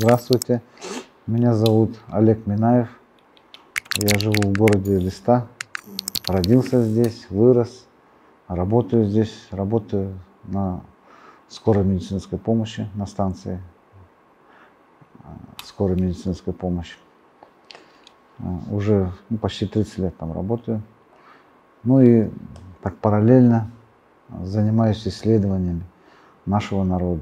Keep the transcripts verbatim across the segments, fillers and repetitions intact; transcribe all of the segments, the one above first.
Здравствуйте, меня зовут Олег Минаев, я живу в городе Элиста, родился здесь, вырос, работаю здесь, работаю на скорой медицинской помощи, на станции скорой медицинской помощи. Уже ну, почти тридцать лет там работаю. Ну и так параллельно занимаюсь исследованиями нашего народа.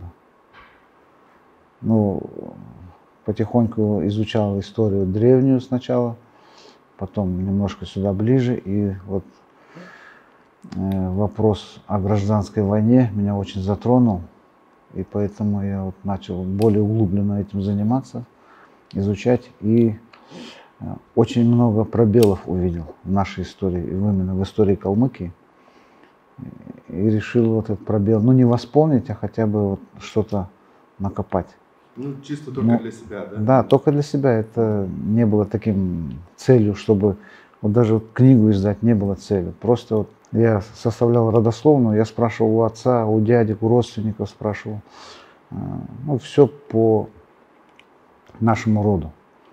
Ну, потихоньку изучал историю древнюю сначала, потом немножко сюда ближе. И вот э, вопрос о гражданской войне меня очень затронул. И поэтому я вот начал более углубленно этим заниматься, изучать. И э, очень много пробелов увидел в нашей истории, именно в истории Калмыкии. И решил вот этот пробел, ну не восполнить, а хотя бы вот что-то накопать. Ну, чисто только ну, для себя, да? Да, только для себя. Это не было таким целью, чтобы вот даже вот книгу издать не было целью. Просто вот я составлял родословную, я спрашивал у отца, у дядек, у родственников спрашивал. Ну, все по нашему роду.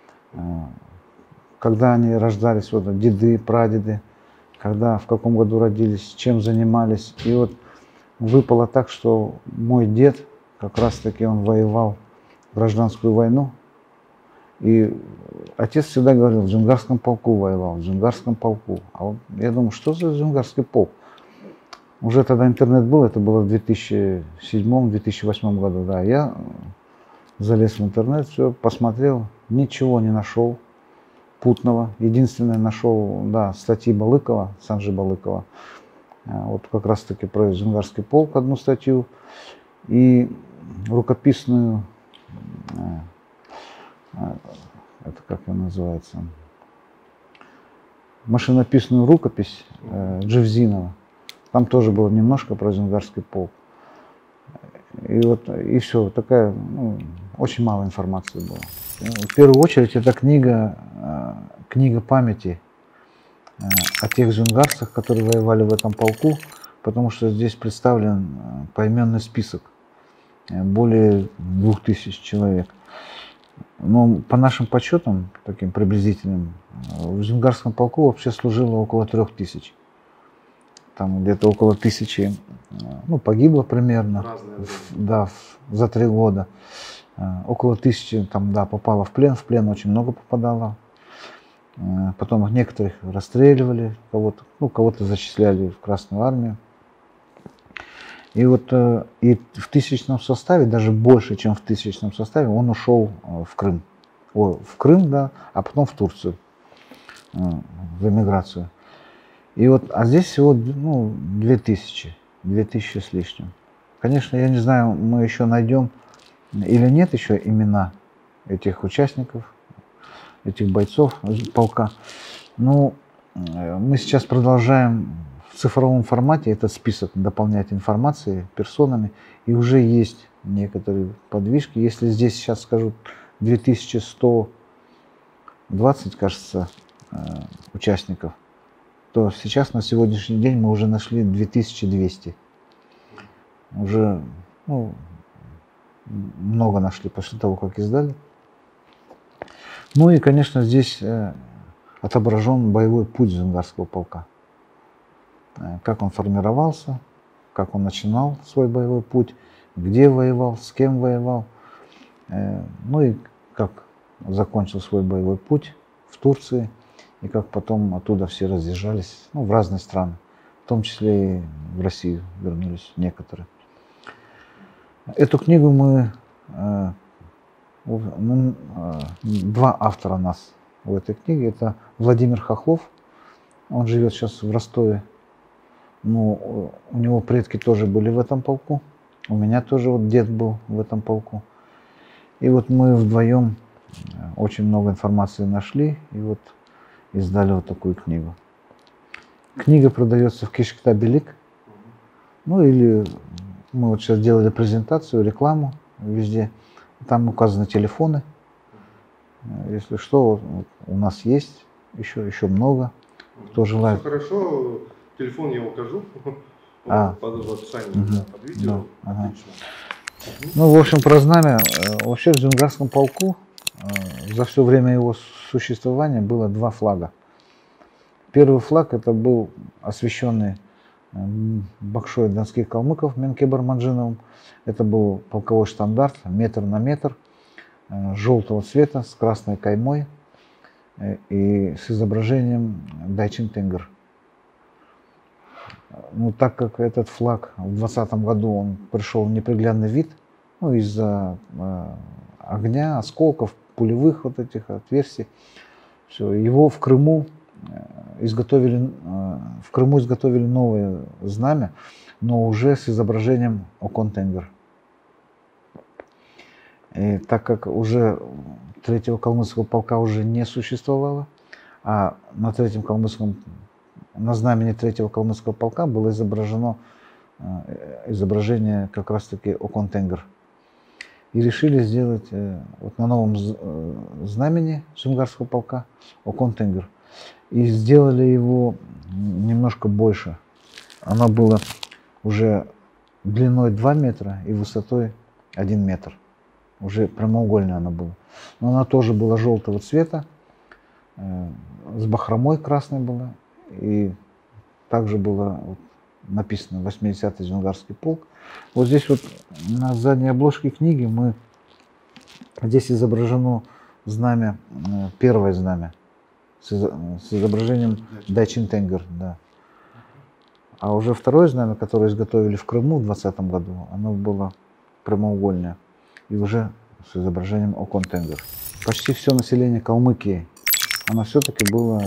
Когда они рождались, вот деды, прадеды, когда, в каком году родились, чем занимались. И вот выпало так, что мой дед, как раз таки он воевал гражданскую войну. И отец всегда говорил, в Джунгарском полку воевал, в Джунгарском полку. А вот я думаю, что за Джунгарский полк? Уже тогда интернет был, это было в две тысячи седьмом — две тысячи восьмом году. Да, я залез в интернет, все посмотрел, ничего не нашел путного. Единственное, нашел, да, статьи Балыкова, Санжи Балыкова. Вот как раз таки про Джунгарский полк одну статью. И рукописную, это как она называется, машинописную рукопись Джевзинова. Там тоже было немножко про Джунгарский полк. И вот, и все, такая, ну, очень мало информации было. В первую очередь, это книга, книга памяти о тех джунгарцах, которые воевали в этом полку, потому что здесь представлен поименный список, более двух тысяч человек. Но по нашим подсчетам, таким приблизительным, в Джунгарском полку вообще служило около трех тысяч. Там где-то около тысячи, ну, погибло примерно, в, да, в, за три года. Около тысячи там, да, попало в плен, в плен очень много попадало. Потом их некоторых расстреливали, кого-то, ну, кого-то зачисляли в Красную армию. И вот и в тысячном составе, даже больше, чем в тысячном составе, он ушел в Крым. О, в Крым, да, а потом в Турцию, в эмиграцию. И вот, а здесь всего, ну, две тысячи, две тысячи с лишним. Конечно, я не знаю, мы еще найдем или нет еще имена этих участников, этих бойцов полка. Но мы сейчас продолжаем в цифровом формате этот список дополнять информацией, персонами. И уже есть некоторые подвижки. Если здесь сейчас скажут две тысячи сто двадцать, кажется, участников, то сейчас на сегодняшний день мы уже нашли две тысячи двести. Уже, ну, много нашли после того, как издали. Ну и, конечно, здесь э, отображен боевой путь Джунгарского полка. Э, как он формировался, как он начинал свой боевой путь, где воевал, с кем воевал. Э, ну и как закончил свой боевой путь в Турции. И как потом оттуда все разъезжались, ну, в разные страны, в том числе и в Россию вернулись некоторые. Эту книгу мы, э, мы э, два автора у нас в этой книге. Это Владимир Хохлов, он живет сейчас в Ростове. Ну, у него предки тоже были в этом полку, у меня тоже вот дед был в этом полку. И вот мы вдвоем очень много информации нашли, и вот издали вот такую книгу. Книга продается в Кишкета-Белик. Ну или мы вот сейчас делали презентацию, рекламу везде. Там указаны телефоны. Если что, вот у нас есть еще, еще много. Кто желает. Все хорошо, телефон я укажу. А. Под описанием, Угу. да, под видео. Да. Ага. Отлично. Ну, в общем, про знамя. Э, Вообще в Зюнгарском полку э, за все время его существования было два флага. Первый флаг это был освященный м, Бакшой донских калмыков Менкебар Манжиновым. Это был полковой штандарт метр на метр, э, желтого цвета с красной каймой э, и с изображением Дайчин Тенгер. Ну, так как этот флаг в двадцатом году он пришел в неприглядный вид, ну, из-за э, огня, осколков, пулевых вот этих отверстий, все, его в Крыму э, изготовили, э, в Крыму изготовили новое знамя, но уже с изображением Окон Тенгер. И так как уже третьего калмыцкого полка уже не существовало, а на третьем калмыцком на знамени третьего калмыцкого полка было изображено э, изображение как раз-таки Окон Тенгер. И решили сделать э, вот на новом э, знамени Зюнгарского полка Окон Тенгер. И сделали его немножко больше. Оно было уже длиной два метра и высотой один метр. Уже прямоугольное оно было. Но оно тоже было желтого цвета, э, с бахромой красной было. И также было вот написано восьмидесятый Зюнгарский полк. Вот здесь вот на задней обложке книги мы здесь изображено знамя, первое знамя с, из, с изображением Дайчин Тенгер, да. А уже второе знамя, которое изготовили в Крыму в двадцатом году, оно было прямоугольное и уже с изображением Окон Тенгер. Почти все население Калмыкии, оно все-таки было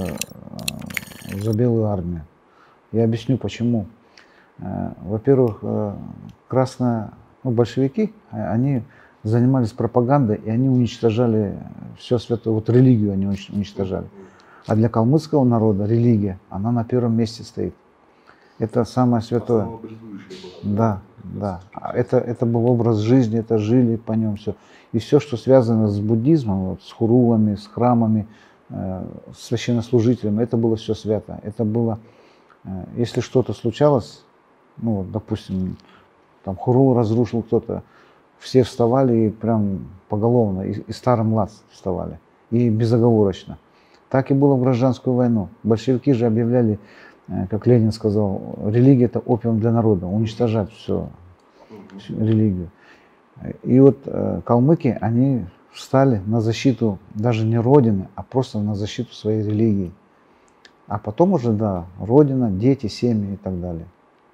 за Белую армию. Я объясню почему. Во-первых, красные, ну, большевики, они занимались пропагандой, и они уничтожали все святое, вот религию они уничтожали. А для калмыцкого народа религия, она на первом месте стоит. Это самое святое. Да, да. Это, это был образ жизни, это жили по нем все. И все, что связано с буддизмом, вот, с хурулами, с храмами, э, с священнослужителями, это было все свято. Это было, э, если что-то случалось, ну, вот, допустим, там хурул разрушил кто-то, все вставали и прям поголовно, и, и старый млад вставали, и безоговорочно. Так и было в гражданскую войну. Большевики же объявляли, как Ленин сказал, религия это опиум для народа, уничтожать все, всю религию. И вот э, калмыки, они встали на защиту даже не родины, а просто на защиту своей религии. А потом уже, да, родина, дети, семьи и так далее.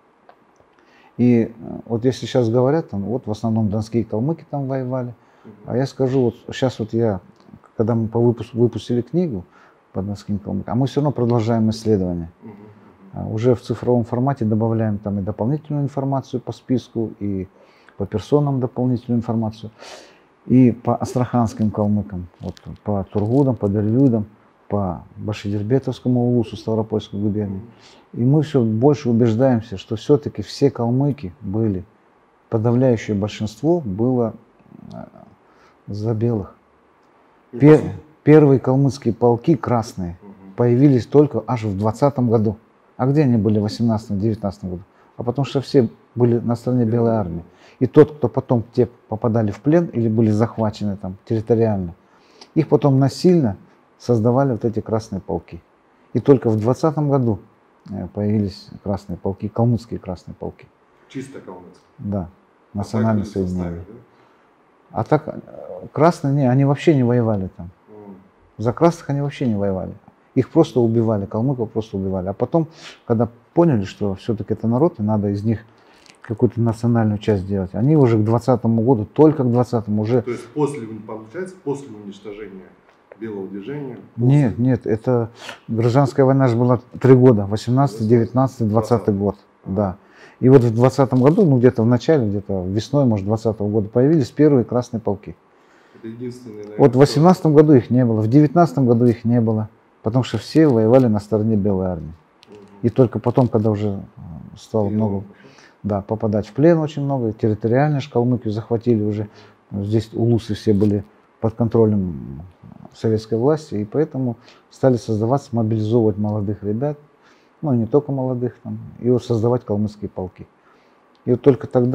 И э, вот если сейчас говорят, там, вот в основном донские калмыки там воевали, а я скажу, вот сейчас вот я, когда мы по выпуску, выпустили книгу по донским калмыкам, а мы все равно продолжаем исследования. Уже в цифровом формате добавляем там и дополнительную информацию по списку, и по персонам дополнительную информацию, и по астраханским калмыкам, вот, по Тургудам, по Дервюдам, по Башидербетовскому улусу Ставропольской губернии. И мы все больше убеждаемся, что все-таки все калмыки были, подавляющее большинство было за белых. Пер, первые калмыцкие полки красные появились только аж в двадцатом году. А где они были в восемнадцатом-девятнадцатом году? А потому что все были на стороне Белой армии. И тот, кто потом те попадали в плен или были захвачены там территориально, их потом насильно создавали вот эти красные полки. И только в двадцатом году появились красные полки, калмыцкие красные полки. Чисто калмыцкие? Да, национальное соединение. Да? А так красные, не, они вообще не воевали там. Mm. За красных они вообще не воевали. Их просто убивали, калмыков просто убивали. А потом, когда поняли, что все-таки это народ, и надо из них какую-то национальную часть делать, они уже к двадцатому году, только к двадцатому уже... То есть после, получается, после уничтожения белого движения? После... Нет, нет, это гражданская война же была три года, восемнадцатый, девятнадцатый, двадцатый год. Да. И вот в двадцатом году, ну где-то в начале, где-то весной, может, двадцатого года появились первые красные полки. Это единственные, наверное, вот в восемнадцатом году их не было, в девятнадцатом году их не было. Потому что все воевали на стороне Белой армии. Угу. И только потом, когда уже стало и много, да, попадать в плен очень много, территориально Калмыкию захватили уже. Здесь улусы все были под контролем советской власти, и поэтому стали создаваться, мобилизовывать молодых ребят, ну не только молодых, там, и вот создавать калмыцкие полки. И вот только тогда,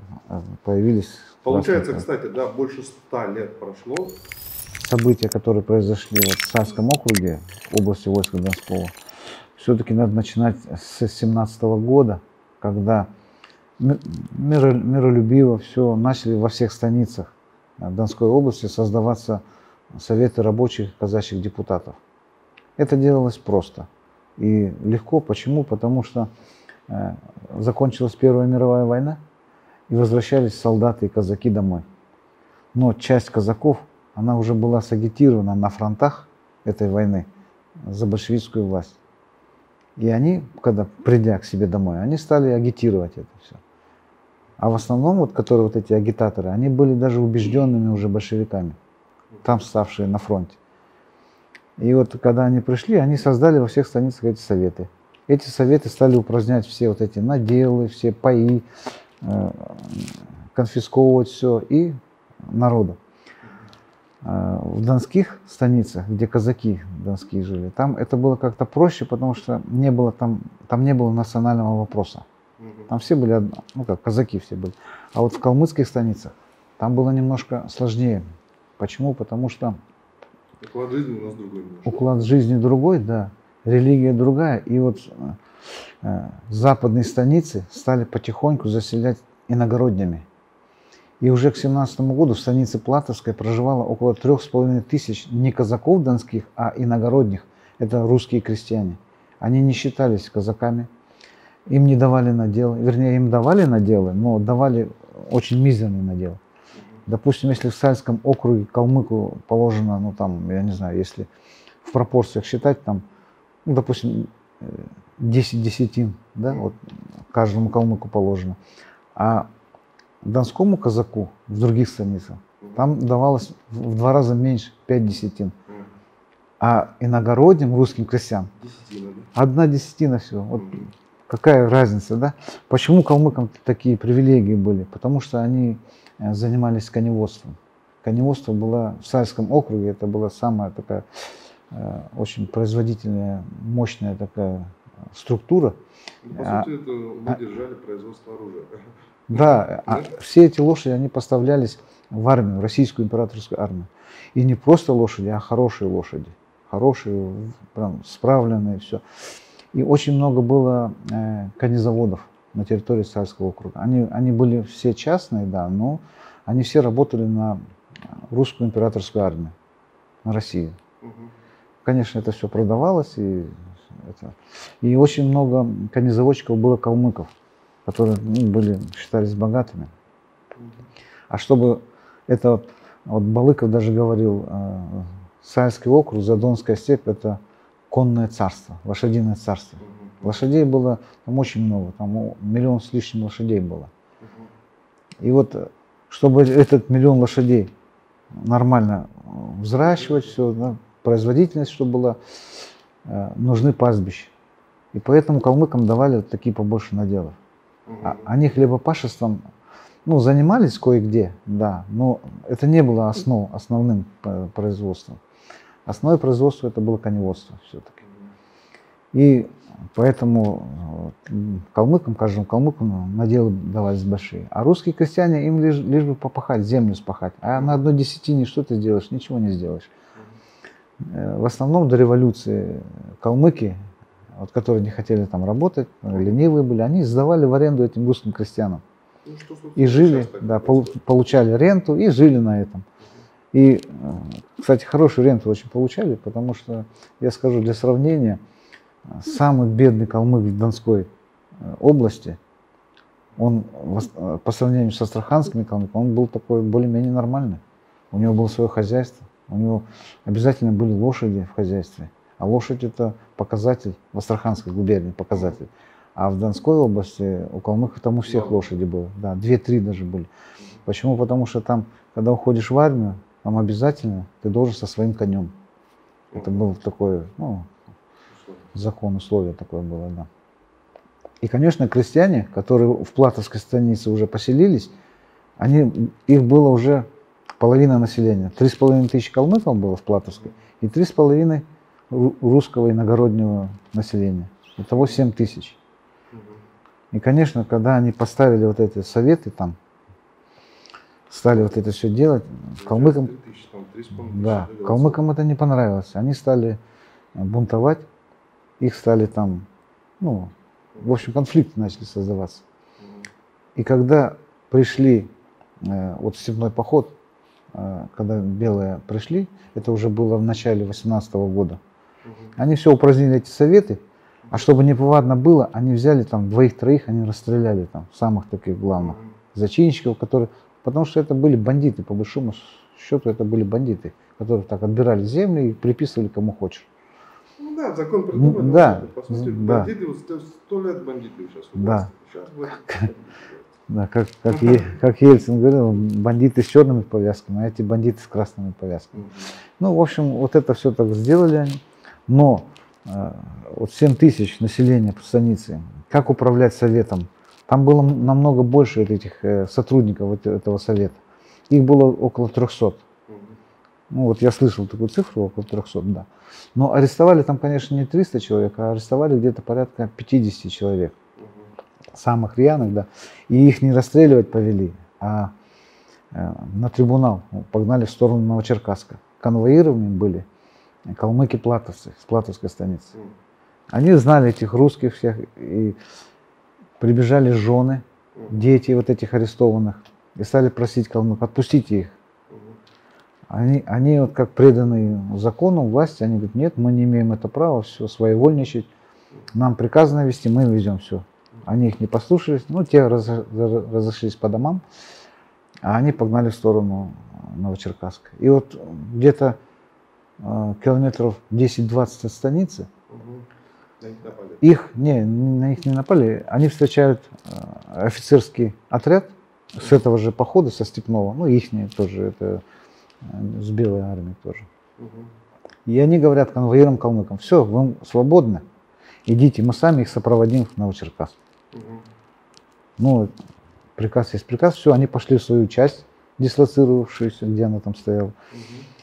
появились. Получается, кстати, да, больше ста лет прошло. События, которые произошли вот в Сальском округе, области войска Донского, все-таки надо начинать с семнадцатого года, когда миро, миролюбиво все начали во всех станицах Донской области создаваться советы рабочих казачьих депутатов. Это делалось просто и легко. Почему? Потому что э, закончилась Первая мировая война, и возвращались солдаты и казаки домой. Но часть казаков, она уже была сагитирована на фронтах этой войны за большевистскую власть. И они, когда придя к себе домой, они стали агитировать это все. А в основном, вот, которые вот эти агитаторы, они были даже убежденными уже большевиками, там ставшие на фронте. И вот когда они пришли, они создали во всех станицах эти советы. Эти советы стали упразднять все вот эти наделы, все паи, э, конфисковывать все и народу. Э, в донских станицах, где казаки донские жили, там это было как-то проще, потому что не было там, там не было национального вопроса. Там все были, ну как, казаки все были. А вот в калмыцких станицах там было немножко сложнее. Почему? Потому что уклад жизни у нас другой. Немножко. Уклад жизни другой, да, религия другая. И вот э, западные станицы стали потихоньку заселять иногороднями. И уже к семнадцатому году в станице Платовской проживало около трех с половиной тысяч не казаков донских, а иногородних. Это русские крестьяне. Они не считались казаками. Им не давали наделы, вернее, им давали наделы, но давали очень мизерные наделы. Допустим, если в Сальском округе калмыку положено, ну там, я не знаю, если в пропорциях считать, там, ну, допустим, десять десятин, да, вот каждому калмыку положено. А донскому казаку в других станицах там давалось в два раза меньше, пять десятин. А иногородним русским крестьянам Десятина, да? одна десятина всего. Вот какая разница, да? Почему калмыкам такие привилегии были? Потому что они занимались коневодством. Коневодство было в Сальском округе, это была самая такая э, очень производительная, мощная такая структура. Ну, по сути, это мы держали производство оружия. Да, а все эти лошади, они поставлялись в армию, в российскую императорскую армию. И не просто лошади, а хорошие лошади. Хорошие, прям справленные, все. И очень много было э, конезаводов на территории Сальского округа. Они, они были все частные, да, но они все работали на русскую императорскую армию, на Россию. Угу. Конечно, это все продавалось, и, это, и очень много конезаводчиков было калмыков, которые, ну, были, считались богатыми. Угу. А чтобы это, вот Балыков даже говорил, э, Сальский округ, Задонская степь — это конное царство, лошадиное царство. Uh-huh. Лошадей было там очень много, там миллион с лишним лошадей было. Uh-huh. И вот, чтобы этот миллион лошадей нормально взращивать, все, да, производительность, чтобы была, э, нужны пастбища. И поэтому калмыкам давали вот такие побольше наделов. Uh-huh. А, они хлебопашеством, ну, занимались кое-где, да, но это не было основ, основным производством. Основное производство это было коневодство все-таки. И поэтому калмыкам, каждому калмыку наделы давались большие. А русские крестьяне, им лишь, лишь бы попахать, землю спахать. А на одной десятине что ты сделаешь? Ничего не сделаешь. В основном до революции калмыки, вот, которые не хотели там работать, ленивые были, они сдавали в аренду этим русским крестьянам. Ну, что, и жили, да, получали ренту и жили на этом. И, кстати, хорошую ренту очень получали, потому что, я скажу для сравнения, самый бедный калмык в Донской области, он по сравнению с астраханскими калмыками, он был такой более-менее нормальный. У него было свое хозяйство, у него обязательно были лошади в хозяйстве. А лошадь — это показатель, в Астраханской губернии показатель. А в Донской области у калмыков там у всех лошади было, да, две-три даже были. Почему? Потому что там, когда уходишь в армию, там обязательно ты должен со своим конем. Это был такой, ну, закон, условие такое было, да. И, конечно, крестьяне, которые в Платовской станице уже поселились, они, их было уже половина населения. Три с половиной тысячи калмыков было в Платовской и три с половиной русского иногороднего населения. Итого семь тысяч. И, конечно, когда они поставили вот эти советы там, стали вот это все делать. Калмыкам, три тысячи, там, три с половиной да, тысячи калмыкам это не понравилось. Они стали бунтовать, их стали там, ну, в общем, конфликты начали создаваться. И когда пришли, э, вот степной поход, э, когда белые пришли, это уже было в начале восемнадцатого года, они все упразднили эти советы, а чтобы неповадно было, они взяли там двоих-троих, они расстреляли там, самых таких главных зачинщиков, которые, потому что это были бандиты, по большому счету это были бандиты, которые так отбирали земли и приписывали кому хочешь. Ну да, закон придуман, да, по сути, да. бандиты, вот сто лет бандиты сейчас у Да. власти. Сейчас бандиты. Да, как, как, Е- как Ельцин говорил, бандиты с черными повязками, а эти бандиты с красными повязками. Мгм. Ну, в общем, вот это все так сделали они. Но э, вот семь тысяч населения по станице, как управлять советом? Там было намного больше вот этих э, сотрудников вот этого совета. Их было около трехсот. Мгм. Ну, вот я слышал такую цифру, около трехсот, да. Но арестовали там, конечно, не триста человек, а арестовали где-то порядка пятьдесят человек. Мгм. Самых рьяных, да. И их не расстреливать повели, а э, на трибунал погнали в сторону Новочеркасска. Конвоированы были калмыки-платовцы с Платовской станицы. Мгм. Они знали этих русских всех, и прибежали жены, Мгм. дети вот этих арестованных, и стали просить калмык, отпустите их. Мгм. Они, они вот как преданные закону, власти, они говорят, нет, мы не имеем это права, все, своевольничать, нам приказано вести, мы везем все. Они их не послушались, ну, те раз- разошлись по домам, а они погнали в сторону Новочеркасска. И вот где-то э, километров десять-двадцать от станицы, Мгм. На них напали. их, не, на них не напали, они встречают э, офицерский отряд с этого же похода, со Степного, ну, их тоже, это э, с белой армией тоже. Мгм. И они говорят конвоирам калмыкам, все, вы свободны, идите, мы сами их сопроводим в Новочеркасск. Мгм. Ну, приказ есть приказ, все, они пошли в свою часть, дислоцировавшуюся, где она там стояла. Мгм.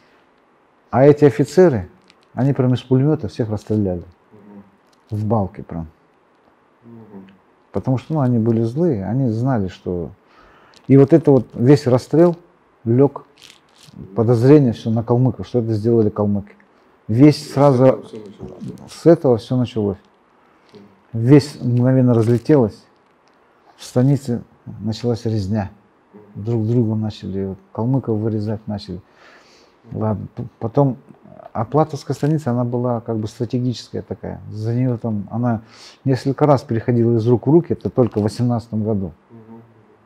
А эти офицеры, они прям из пулемета всех расстреляли, Мгм. в балке прям. Мгм. Потому что, ну, они были злые, они знали, что... И вот это вот, весь расстрел лег, подозрение все на калмыков, что это сделали калмыки. Весь сразу, Всё началось. с этого все началось. Весь мгновенно разлетелось, в станице началась резня. Друг друга начали, вот, калмыков вырезать начали. Ладно, п- потом, а Платовская станица, она была как бы стратегическая такая. За нее там, она несколько раз переходила из рук в руки, это только в восемнадцатом году. Мгм.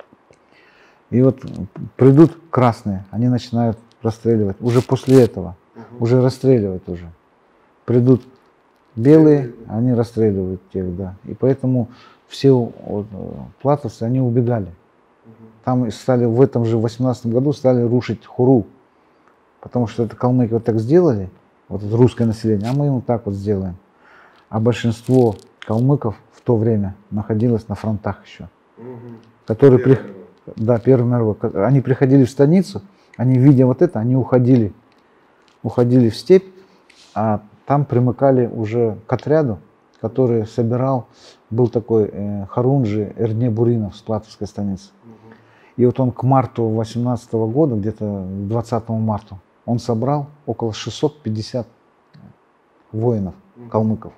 И вот придут красные, они начинают расстреливать. Уже после этого, Мгм. уже расстреливать уже. Придут белые, Белые. они расстреливают тех, да. И поэтому все вот, э, платовцы, они убегали. Мгм. Там и стали в этом же восемнадцатом году стали рушить Хуру. Потому что это калмыки вот так сделали, вот это русское население, а мы им так вот сделаем. А большинство калмыков в то время находилось на фронтах еще. Мгм. Которые при... Первый мировой. Да, Первый мировой. Они приходили в станицу, они, видя вот это, они уходили, уходили в степь, а там примыкали уже к отряду, который собирал, был такой э, Харунжи Эрне Буринов с Платовской станицы. Мгм. И вот он к марту восемнадцатого года, где-то к двадцатому марта, он собрал около шестьсот пятьдесят воинов, Мгм. калмыков.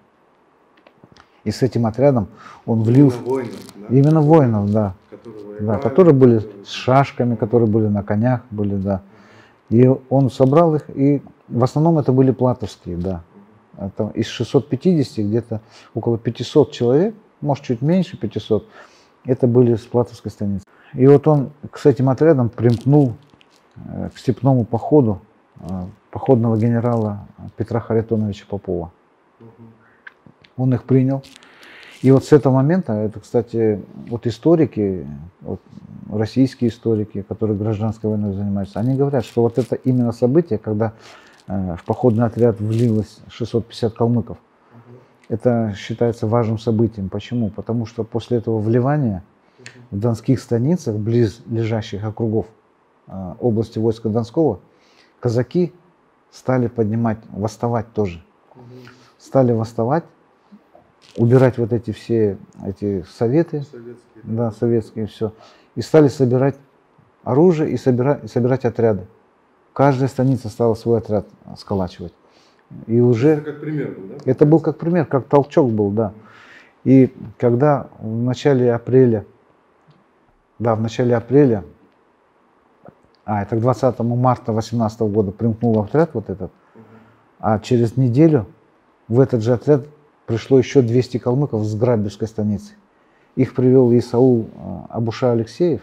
И с этим отрядом он влил... Именно воинов, да? Именно воинов, да. Которые Да, воевали, которые были которые- с шашками, которые были на конях, были, да. И он собрал их, и в основном это были платовские, да. Это из шестисот пятидесяти где-то около пятисот человек, может чуть меньше пятисот, это были с Платовской станицы. И вот он с этим отрядом примкнул э, к степному походу э, походного генерала Петра Харитоновича Попова. Мгм. Он их принял. И вот с этого момента, это, кстати, вот историки, вот российские историки, которые гражданской войной занимаются, они говорят, что вот это именно событие, когда э, в походный отряд влилось шестьсот пятьдесят калмыков, Мгм. это считается важным событием. Почему? Потому что после этого вливания Мгм. в донских станицах, близ лежащих округов э, области войска Донского, казаки стали поднимать, восставать тоже. Мгм. Стали восставать, убирать вот эти все эти советы, Советские, да, советские, все, и стали собирать оружие и собирать, и собирать отряды. Каждая станица стала свой отряд сколачивать. И уже... Это как пример был, да? Это был как пример, как толчок был, да. И когда в начале апреля, да, в начале апреля, а, это к двадцатому марта восемнадцатого года примкнул отряд вот этот, а через неделю в этот же отряд пришло еще двести калмыков с Грабевской станицы. Их привел Исаул Абуша Алексеев,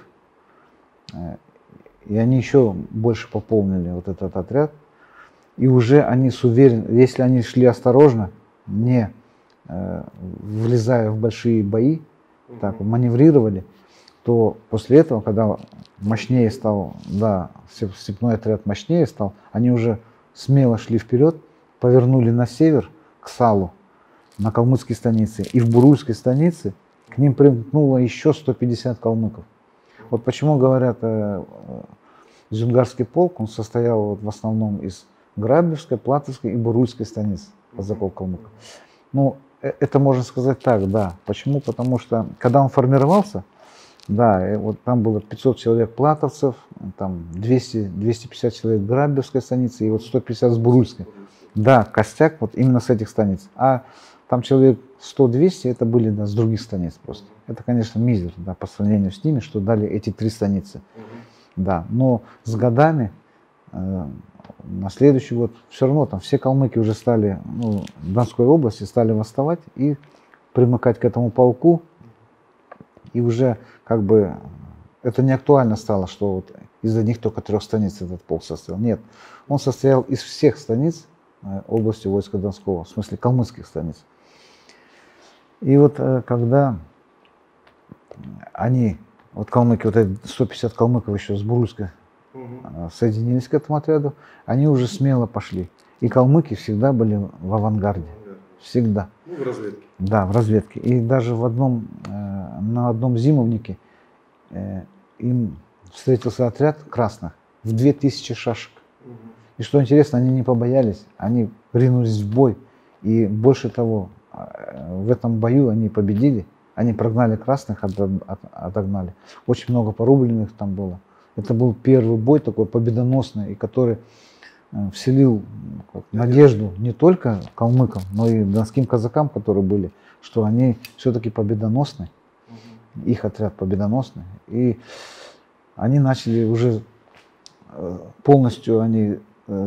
и они еще больше пополнили вот этот отряд. И уже они с уверенностью, если они шли осторожно, не э, влезая в большие бои, угу. так маневрировали, то после этого, когда мощнее стал, да, степной отряд мощнее стал, они уже смело шли вперед, повернули на север к Салу, на калмыцкой станице. И в Бурульской станице к ним примкнуло еще сто пятьдесят калмыков. Вот почему говорят, э, Зюнгарский полк, он состоял вот в основном из Грабевской, Платовской и Бурульской станиц казаков калмыков. Ну, это можно сказать так, да. Почему? Потому что, когда он формировался, да, вот там было пятьсот человек платовцев, там двести — двести пятьдесят человек Грабевской станицы и вот сто пятьдесят с Бурульской. Да, костяк вот именно с этих станиц. А там человек сто — двести это были, да, с других станиц просто. Это, конечно, мизер, да, по сравнению с ними, что дали эти три станицы. Да, но с годами, э, на следующий год, все равно там все калмыки уже стали, ну, в Донской области стали восставать и примыкать к этому полку. И уже как бы это не актуально стало, что вот из одних только трех станиц этот полк состоял. Нет, он состоял из всех станиц э, области войска Донского, в смысле калмыцких станиц. И вот э, когда они, вот калмыки, вот эти сто пятьдесят калмыков еще с Бурульской, угу. соединились к этому отряду, они уже смело пошли. И калмыки всегда были в авангарде. Всегда. Ну, в разведке. Да, в разведке. И даже в одном, э, на одном зимовнике э, им встретился отряд красных в две тысячи шашек. Угу. И что интересно, они не побоялись, они ринулись в бой. И больше того, э, в этом бою они победили. Они прогнали красных, отогнали. Очень много порубленных там было. Это был первый бой такой победоносный, и который вселил надежду не только калмыкам, но и донским казакам, которые были, что они все-таки победоносны. Их отряд победоносный. И они начали уже полностью, они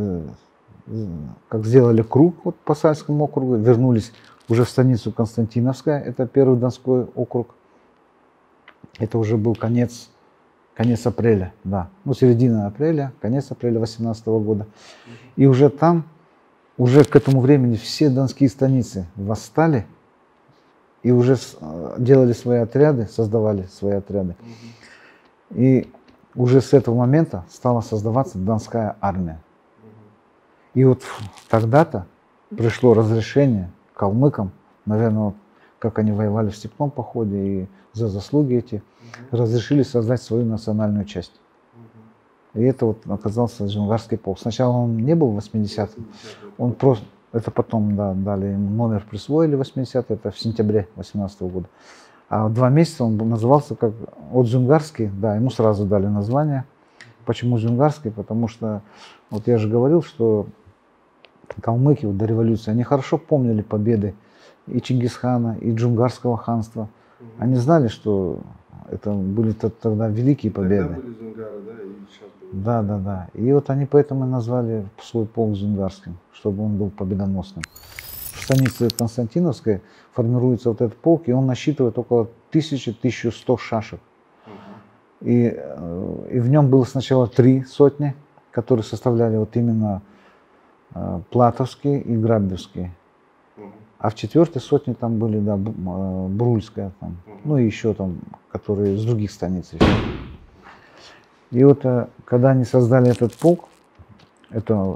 как сделали круг вот по Сальскому округу, вернулись уже в станицу Константиновская, это первый Донской округ. Это уже был конец, конец апреля, да. Ну, середина апреля, конец апреля восемнадцатого года. И уже там, уже к этому времени все донские станицы восстали и уже делали свои отряды, создавали свои отряды. И уже с этого момента стала создаваться Донская армия. И вот тогда-то пришло разрешение калмыкам, наверное, вот, как они воевали в степном походе и за заслуги эти, угу. разрешили создать свою национальную часть. Угу. И это вот оказался Зюнгарский полк. Сначала он не был в восьмидесятом, он просто, это потом, да, дали ему номер, присвоили восьмидесятый, это в сентябре восемнадцатого года. А два месяца он назывался как от Зюнгарский, да, ему сразу дали название. Почему Зюнгарский? Потому что, вот я же говорил, что калмыки вот до революции, они хорошо помнили победы и Чингисхана, и Джунгарского ханства. Угу. Они знали, что это были тогда великие победы. Тогда были Зюнгары, да, и сейчас были. Да, да, да. И вот они поэтому и назвали свой полк Зюнгарским, чтобы он был победоносным. В станице Константиновской формируется вот этот полк, и он насчитывает около тысячи — тысяча сто шашек. Угу. И, и в нем было сначала три сотни, которые составляли вот именно Платовские и Грабевские. Угу. А в четвертой сотне там были, да, Бурульская, там, угу. ну и еще там, которые с других станиц еще. И вот когда они создали этот полк, это,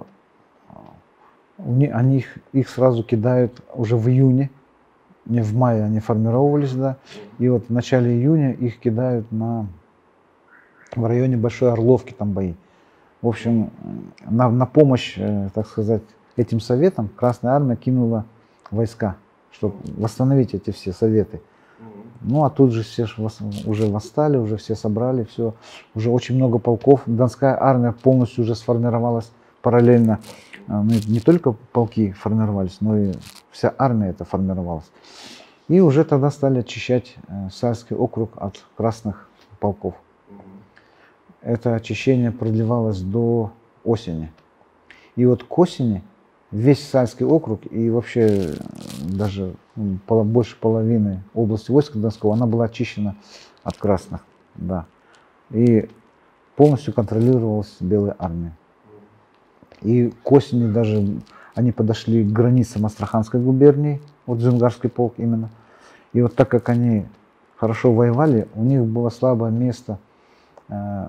они их, их сразу кидают уже в июне, не в мае они формировались, да, и вот в начале июня их кидают на, в районе Большой Орловки, там бои. В общем, на, на помощь, э, так сказать, этим советам Красная Армия кинула войска, чтобы восстановить эти все советы. Ну, а тут же все ж вос- уже восстали, уже все собрали, все, уже очень много полков. Донская армия полностью уже сформировалась параллельно. А, ну, и не только полки формировались, но и вся армия это формировалась. И уже тогда стали очищать э, Сальский округ от красных полков. Это очищение продлевалось до осени. И вот к осени весь Сальский округ и вообще э, даже м, поло- больше половины области войска Донского, она была очищена от красных. Да. И полностью контролировалась Белой армией. И к осени даже они подошли к границам Астраханской губернии, вот Дзунгарский полк именно. И вот так как они хорошо воевали, у них было слабое место э,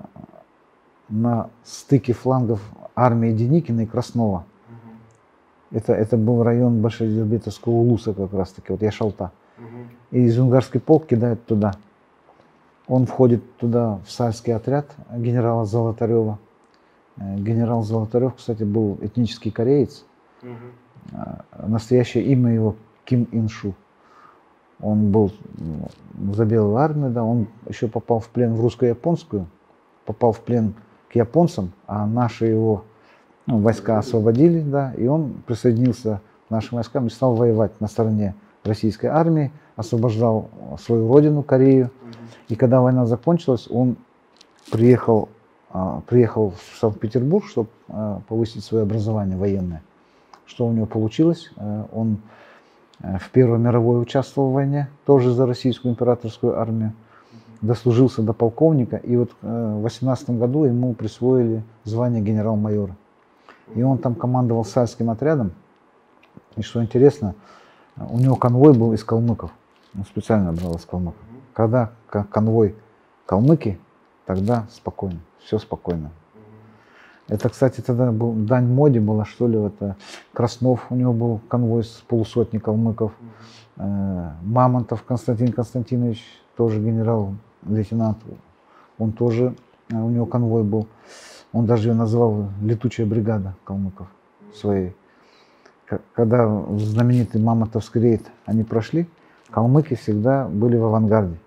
на стыке флангов армии Деникина и Краснова. Это, это был район Большедербетовского улуса как раз таки, вот Яшалта. И Дзунгарский полк кидает туда. Он входит туда в Сальский отряд генерала Золотарева. Э, Генерал Золотарев, кстати, был этнический кореец. Э, Настоящее имя его Ким Иншу. Он был ну, за Белую армию, да, он еще попал в плен в русско-японскую, попал в плен к японцам, а наши его ну, войска освободили, да, и он присоединился к нашим войскам и стал воевать на стороне российской армии, освобождал свою родину, Корею. И когда война закончилась, он приехал, а, приехал в Санкт-Петербург, чтобы а, повысить свое образование военное. Что у него получилось? А, Он а, в Первой мировой участвовал в войне, тоже за российскую императорскую армию, дослужился до полковника, и вот а, в восемнадцатом году ему присвоили звание генерал-майора. И он там командовал Сальским отрядом. И что интересно, у него конвой был из калмыков. Он специально брал из калмыков. Когда к- конвой калмыки, тогда спокойно, все спокойно. Это, кстати, тогда был, дань моде была, что ли, это Краснов, у него был конвой с полусотни калмыков. Э, Мамонтов Константин Константинович, тоже генерал-лейтенант, он тоже, э, у него конвой был. Он даже ее называл «летучая бригада калмыков» своей. К- Когда знаменитый Мамонтовский рейд они прошли, калмыки всегда были в авангарде.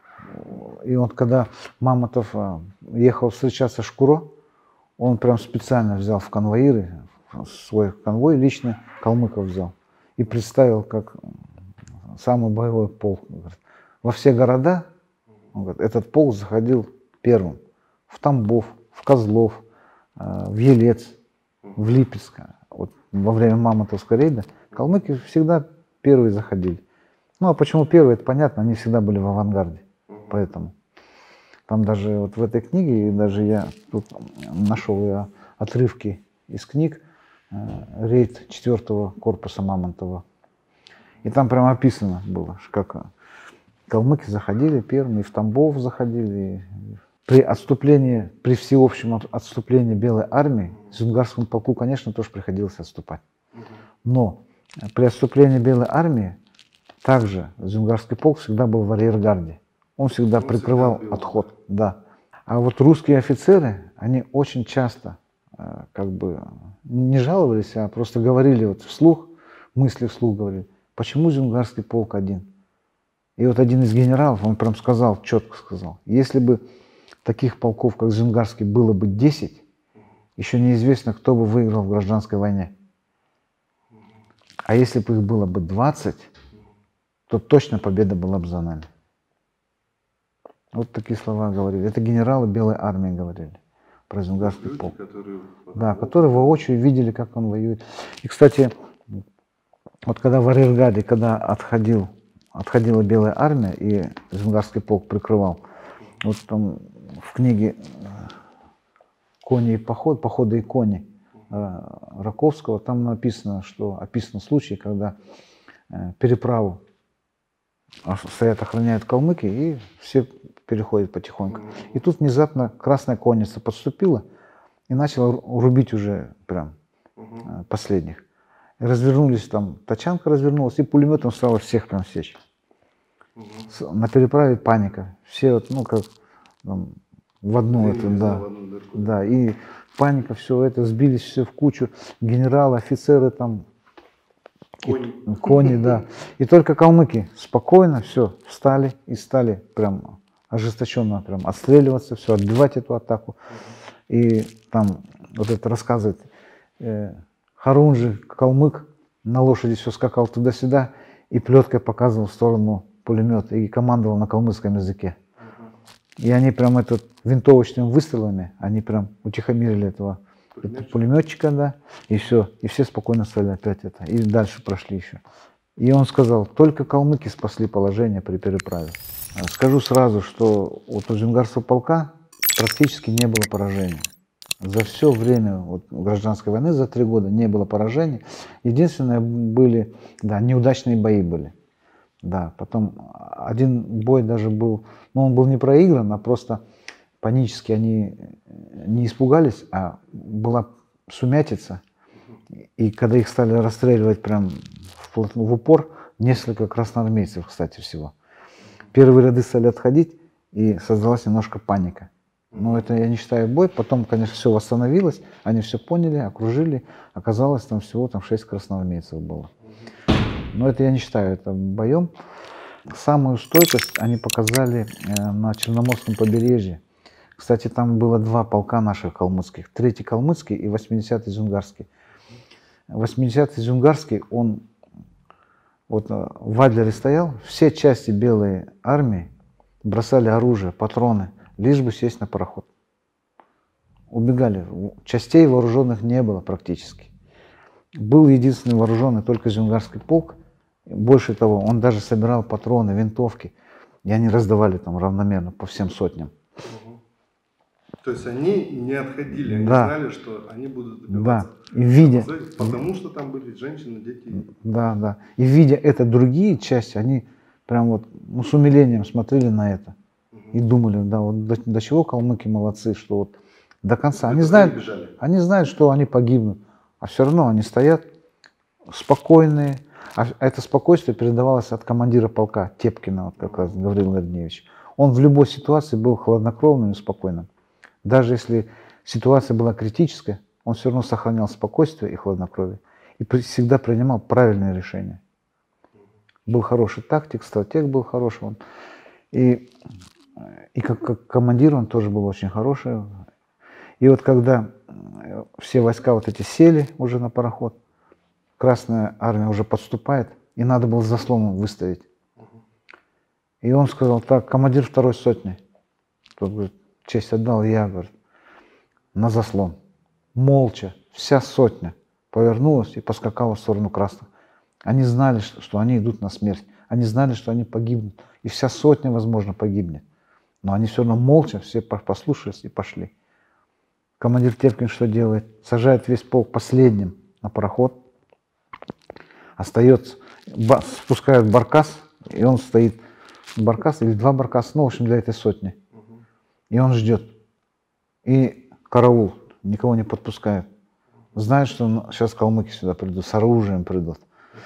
И вот когда Мамонтов а, ехал встречаться с Шкуро, он прям специально взял в конвоиры, в свой конвой лично калмыков взял и представил как самый боевой полк. Он говорит, во все города он говорит, этот полк заходил первым. В Тамбов, в Козлов, э, в Елец, в Липецк. Вот во время Мамонтовского рейда калмыки всегда первые заходили. Ну а почему первые, это понятно, они всегда были в авангарде. Поэтому там даже вот в этой книге, и даже я тут нашел я отрывки из книг, э, рейд четвертого корпуса Мамонтова. И там прямо описано было, как э, калмыки заходили первыми, и в Тамбов заходили. и При отступлении, при всеобщем от- отступлении Белой армии, Дзунгарскому полку, конечно, тоже приходилось отступать. Но э, при отступлении Белой армии также Дзунгарский полк всегда был в арьергарде. Он всегда Он всегда прикрывал был, отход. Да. А вот русские офицеры, они очень часто э, как бы не жаловались, а просто говорили вот вслух, мысли вслух говорили, почему Дзунгарский полк один? И вот один из генералов, он прям сказал, четко сказал, если бы таких полков, как Дзунгарский, было бы десять, еще неизвестно, кто бы выиграл в гражданской войне. А если бы их было бы двадцать, то точно победа была бы за нами. Вот такие слова говорили. Это генералы Белой армии говорили про Дзунгарский Люди, полк. которые Да, которые воочию видели, как он воюет. И, кстати, вот когда в арьергарде, когда отходил, отходила Белая армия и Дзунгарский полк прикрывал, вот там в книге «Кони и поход», «Походы и кони» э, Раковского, там написано, что описан случай, когда э, переправу ос- стоят, охраняют калмыки, и все переходят потихоньку. И тут внезапно красная конница подступила и начала ру- рубить уже прям э, последних. И развернулись там, тачанка развернулась, и пулеметом стало всех прям сечь. С- На переправе паника. Все вот, ну, как там, в одну это, Двинулись, да. в одну дырку. Да, и паника, все это, сбились все в кучу. Генералы, офицеры там Кони. И, кони, да. И только калмыки спокойно все встали и стали прям ожесточенно прям отстреливаться, все, отбивать эту атаку. И там вот это рассказывает, э, Харунжи, калмык, на лошади все скакал туда-сюда и плеткой показывал в сторону пулемета и командовал на калмыцком языке. И они прям этот винтовочными выстрелами, они прям утихомирили этого Пулеметчик. пулеметчика, да, и все, и все спокойно стали опять это, и дальше прошли еще. И он сказал, только калмыки спасли положение при переправе. Скажу сразу, что вот у Зюнгарского полка практически не было поражений. За все время вот, гражданской войны, за три года не было поражений. Единственное, были, да, неудачные бои были. Да, потом один бой даже был, ну он был не проигран, а просто панически они не испугались, а была сумятица. И когда их стали расстреливать прям в, в упор, несколько красноармейцев, кстати, всего. Первые ряды стали отходить, и создалась немножко паника. Но это я не считаю бой. Потом, конечно, все восстановилось, они все поняли, окружили. Оказалось, там всего там шесть красноармейцев было. Но это я не считаю это боем. Самую стойкость они показали на Черноморском побережье. Кстати, там было два полка наших калмыцких. Третий калмыцкий и восьмидесятый зюнгарский. восьмидесятый зюнгарский, он вот в Адлере стоял. Все части белой армии бросали оружие, патроны, лишь бы сесть на пароход. Убегали. Частей вооруженных не было практически. Был единственный вооруженный только Зюнгарский полк. Больше того, он даже собирал патроны, винтовки. И они раздавали там равномерно по всем сотням. Угу. То есть они не отходили, они да. знали, что они будут добиваться. Да. И видя... Потому что там были женщины, дети. Да, да. И видя это другие части, они прям вот ну, с умилением смотрели на это. Угу. И думали, да, вот до, до чего калмыки молодцы, что вот до конца. Они знают, они знают, что они погибнут. А все равно они стоят спокойные. А это спокойствие передавалось от командира полка Тепкина, вот как раз Гаврил Гордеевич. Он в любой ситуации был хладнокровным и спокойным. Даже если ситуация была критическая, он все равно сохранял спокойствие и хладнокровие. И всегда принимал правильные решения. Был хороший тактик, стратег был хороший. Он. И, и как, как командир он тоже был очень хороший. И вот когда все войска вот эти сели уже на пароход, Красная армия уже подступает, и надо было заслон выставить. И он сказал, так, командир второй сотни. Тот говорит, честь отдал, я, говорит, на заслон. Молча, вся сотня повернулась и поскакала в сторону красных. Они знали, что, что они идут на смерть. Они знали, что они погибнут. И вся сотня, возможно, погибнет. Но они все равно молча, все послушались и пошли. Командир Тепкин что делает? Сажает весь полк последним на пароход. Остается, спускают баркас, и он стоит, баркас или два баркаса, ну, в общем, для этой сотни. И он ждет. И караул, никого не подпускает. Знает, что сейчас калмыки сюда придут, с оружием придут.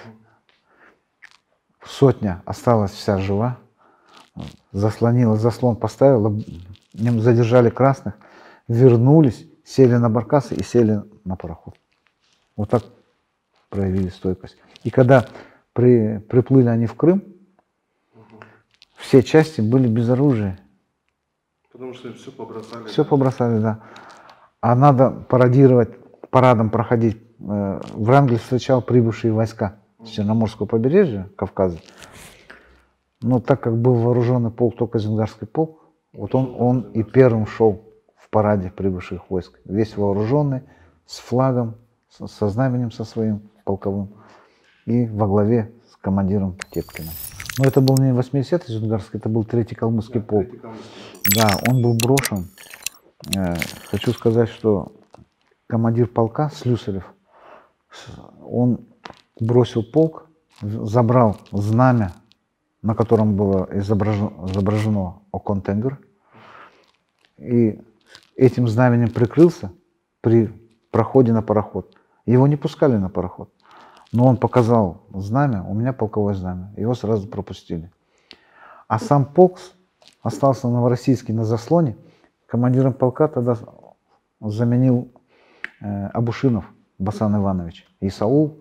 Сотня осталась вся жива, заслонила, заслон поставила, задержали красных, вернулись, сели на баркасы и сели на пароход. Вот так проявили стойкость. И когда при, приплыли они в Крым, все части были без оружия. Потому что все побросали. Все да? побросали, да. А надо пародировать, парадом проходить. Врангель встречал прибывшие войска с Черноморского побережья, Кавказа. Но так как был вооруженный полк, только Зюнгарский полк, вот он, он и первым шел в параде прибывших войск. Весь вооруженный, с флагом, со знаменем со своим полковым. И во главе с командиром Тепкиным. Но это был не восьмидесятый Зюнгарский, это был третий калмыцкий Да, полк. третий калмыцкий. Да, он был брошен. Хочу сказать, что командир полка Слюсарев, он бросил полк, забрал знамя, на котором было изображено, изображено Окон-Тенгр, и этим знаменем прикрылся при проходе на пароход. Его не пускали на пароход. Но он показал знамя, у меня полковое знамя, его сразу пропустили. А сам полк остался в Новороссийске на заслоне. Командиром полка тогда заменил э, Абушинов Басан Иванович. Исаул,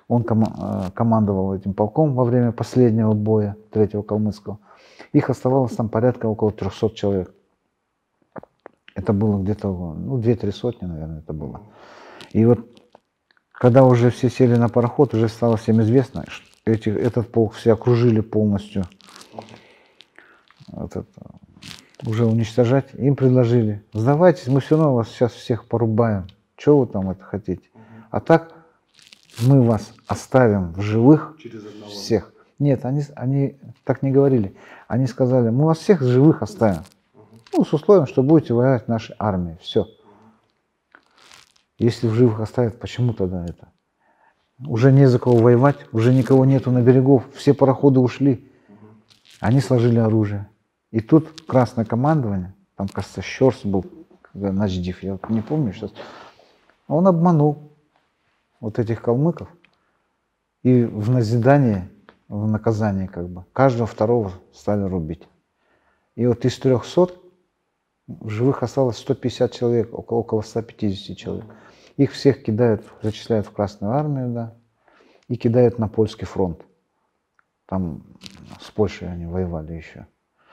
Он кома- командовал этим полком во время последнего боя третьего калмыцкого. Их оставалось там порядка около трехсот человек. Это было где-то, ну, две-три сотни, наверное, это было. И вот, когда уже все сели на пароход, уже стало всем известно, что эти, этот полк все окружили полностью, вот это, уже уничтожать. Им предложили: сдавайтесь, мы все равно вас сейчас всех порубаем. Что вы там это хотите? А так мы вас оставим в живых всех. Нет, они, они так не говорили. Они сказали: мы вас всех живых оставим. Ну, с условием, что будете воевать в нашей армии. Все. Если в живых оставят, почему тогда это? Уже не за кого воевать, уже никого нету на берегов, все пароходы ушли. Они сложили оружие. И тут красное командование, там, кажется, Щорс был, начдив, я не помню сейчас, он обманул вот этих калмыков. И в назидание, в наказание как бы, каждого второго стали рубить. И вот из трехсот в живых осталось сто пятьдесят человек, около, около ста пятидесяти человек. Их всех кидают, зачисляют в Красную армию, да, и кидают на польский фронт. Там с Польшей они воевали еще.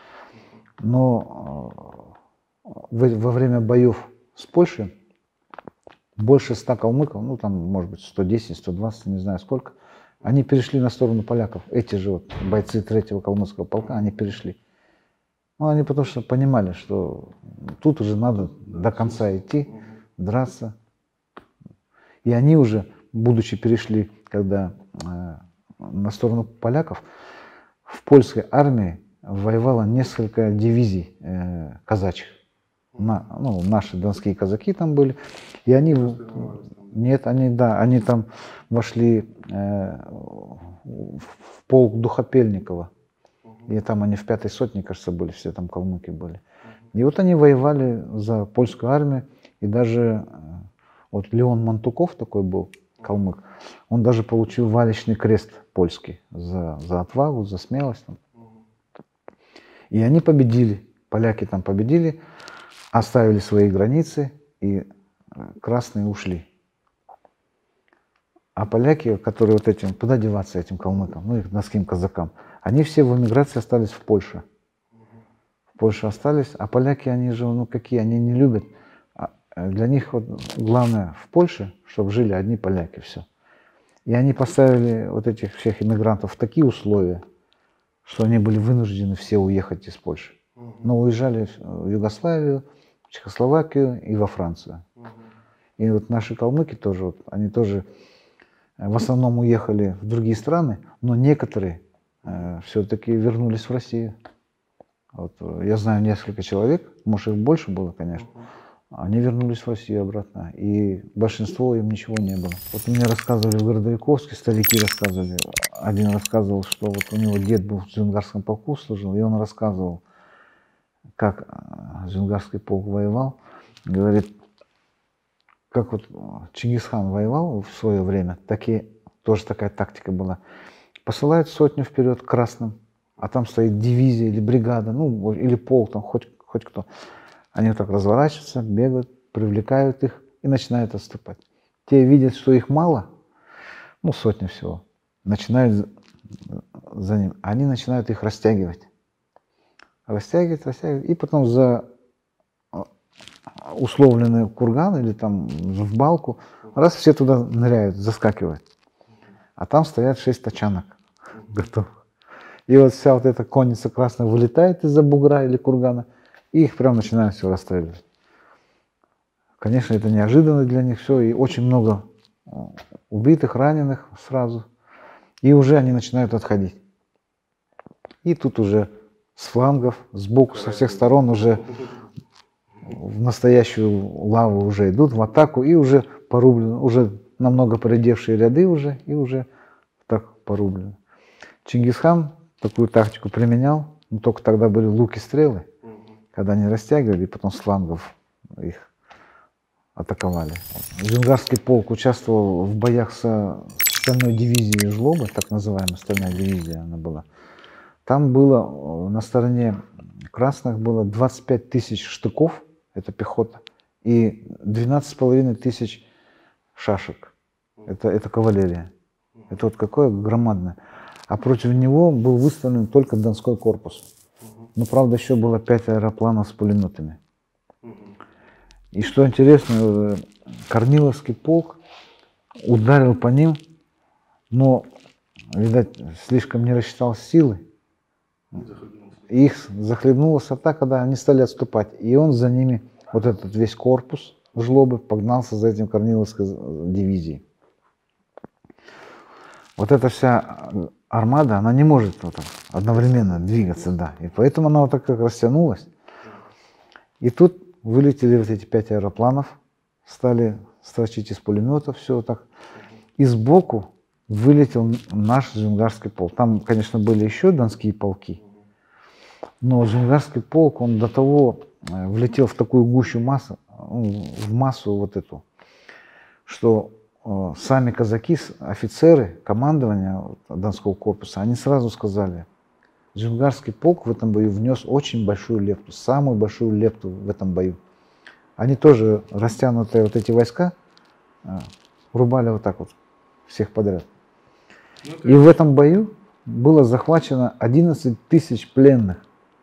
Но во время боев с Польшей больше ста калмыков, ну там может быть сто десять, сто двадцать, не знаю сколько, они перешли на сторону поляков. Эти же вот бойцы третьего калмыцкого полка, они перешли. Ну, они потому что понимали, что тут уже надо до конца идти, драться. И они уже, будучи перешли, когда э, на сторону поляков, в польской армии воевало несколько дивизий э, казачьих. На, ну, наши донские казаки там были. И они... Нет, они, да, они там вошли э, в полк Духопельникова. И там они в пятой сотне, кажется, были, все там калмыки были. И вот они воевали за польскую армию. И даже вот Леон Мантуков такой был, калмык, он даже получил валичный крест польский за, за отвагу, за смелость. И они победили. Поляки там победили, оставили свои границы, и красные ушли. А поляки, которые вот этим, куда деваться этим калмыкам, ну их донским казакам, они все в эмиграции остались в Польше. В Польше остались, а поляки, они же, ну какие, они не любят. Для них вот главное в Польше, чтобы жили одни поляки, все. И они поставили вот этих всех иммигрантов в такие условия, что они были вынуждены все уехать из Польши. Но уезжали в Югославию, в Чехословакию и во Францию. И вот наши калмыки тоже, вот, они тоже в основном уехали в другие страны, но некоторые э, все-таки вернулись в Россию. Вот, я знаю несколько человек, может их больше было, конечно, они вернулись в Россию обратно, и большинство им ничего не было. Вот мне рассказывали в Городовиковске, старики рассказывали, один рассказывал, что вот у него дед был в Дзюнгарском полку служил, и он рассказывал, как Дзюнгарский полк воевал, говорит, как вот Чингисхан воевал в свое время, такие, тоже такая тактика была. Посылают сотню вперед красным, а там стоит дивизия или бригада, ну, или полк, там хоть, хоть кто. Они вот так разворачиваются, бегают, привлекают их и начинают отступать. Те видят, что их мало, ну, сотня всего, начинают за ним. Они начинают их растягивать. Растягивать, растягивать, и потом за условленный курган или там в балку, раз все туда ныряют, заскакивают. А там стоят шесть тачанок готовых. И вот вся вот эта конница красная вылетает из-за бугра или кургана, и их прям начинают все расстреливать. Конечно, это неожиданно для них все, и очень много убитых, раненых сразу. И уже они начинают отходить. И тут уже с флангов, сбоку, со всех сторон уже в настоящую лаву уже идут, в атаку, и уже порублены, уже намного поредевшие ряды уже, и уже так порублены. Чингисхан такую тактику применял, но только тогда были луки, стрелы, когда они растягивали, и потом с флангов их атаковали. Дзюнгарский полк участвовал в боях со стальной дивизией Жлоба, так называемая стальная дивизия она была. Там было на стороне красных было двадцать пять тысяч штыков, это пехота, и двенадцать с половиной тысяч шашек, это, это кавалерия. Это вот какое громадное. А против него был выставлен только Донской корпус. Но, правда, еще было пять аэропланов с пулеметами. И что интересно, Корниловский полк ударил по ним, но, видать, слишком не рассчитал силы. И их захлебнулась атака, да, они стали отступать. И он за ними, вот этот весь корпус жлобы, погнался за этим Корниловской дивизией. Вот эта вся армада, она не может вот так одновременно двигаться, да. И поэтому она вот так как растянулась. И тут вылетели вот эти пять аэропланов, стали строчить из пулеметов, все вот так. И сбоку вылетел наш Джунгарский полк. Там, конечно, были еще донские полки, но Джунгарский полк, он до того влетел в такую гущу массу, в массу вот эту, что сами казаки, офицеры, командование Донского корпуса, они сразу сказали, Джунгарский полк в этом бою внес очень большую лепту, самую большую лепту в этом бою. Они тоже, растянутые вот эти войска, рубали вот так вот всех подряд. И в этом бою было захвачено одиннадцать тысяч пленных.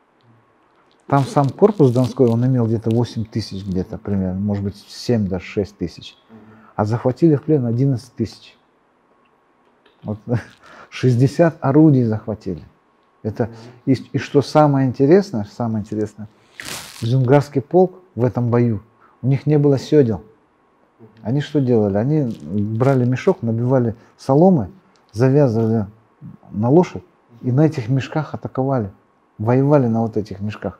Там сам корпус Донской, он имел где-то восемь тысяч, где-то примерно, может быть семь, даже шесть тысяч. А захватили в плен одиннадцать тысяч. Вот, шестьдесят орудий захватили. Это, и, и что самое интересное, самое интересное, Джунгарский полк в этом бою, у них не было седел. Они что делали? Они брали мешок, набивали соломы, завязывали на лошадь и на этих мешках атаковали. Воевали на вот этих мешках.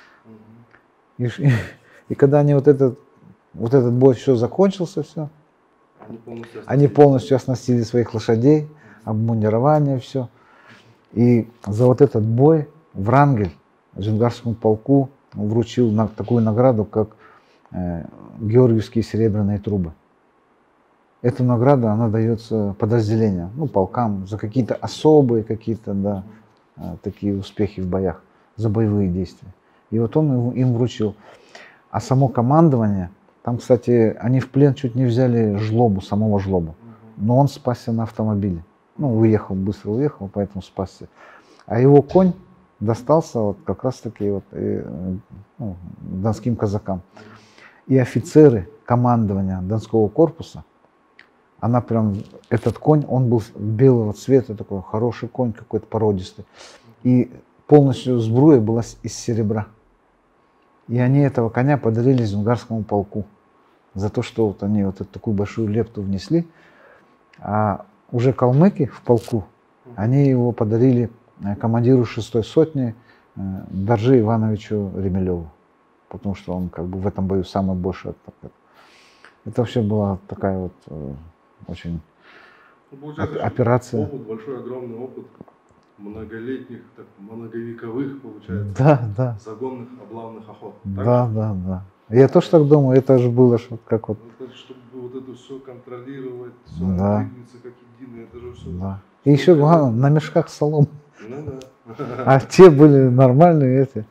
И, и, и когда они вот этот, вот этот бой все закончился, все, Они полностью, они полностью оснастили своих лошадей, обмундирование, все. И за вот этот бой Врангель Джунгарскому полку вручил на, такую награду, как э, Георгиевские серебряные трубы. Эта награда, она дается подразделениям, ну, полкам, за какие-то особые, какие-то, да, э, такие успехи в боях, за боевые действия. И вот он им вручил. А само командование, там, кстати, они в плен чуть не взяли жлобу, самого жлобу, но он спасся на автомобиле. Ну, уехал, быстро уехал, поэтому спасся. А его конь достался вот как раз-таки вот, и, ну, донским казакам. И офицеры командования Донского корпуса, она прям, этот конь, он был белого цвета, такой хороший конь какой-то породистый. И полностью сбруя была из серебра. И они этого коня подарили Джунгарскому полку за то, что вот они вот такую большую лепту внесли. А уже калмыки в полку, они его подарили командиру шестой сотни Доржи Ивановичу Ремелеву, потому что он как бы в этом бою самый большой. Это вообще была такая вот очень ну, операция. Опыт, большой, огромный опыт многолетних, так, многовековых, получается, да, да. загонных, облавных охот. Да, да, да. Я тоже так думаю, это же было как вот. Это, чтобы вот это все контролировать, все да. двигаться как единое, это же все. Да. И еще главное, на мешках солом. Ну, да. А те были нормальные эти.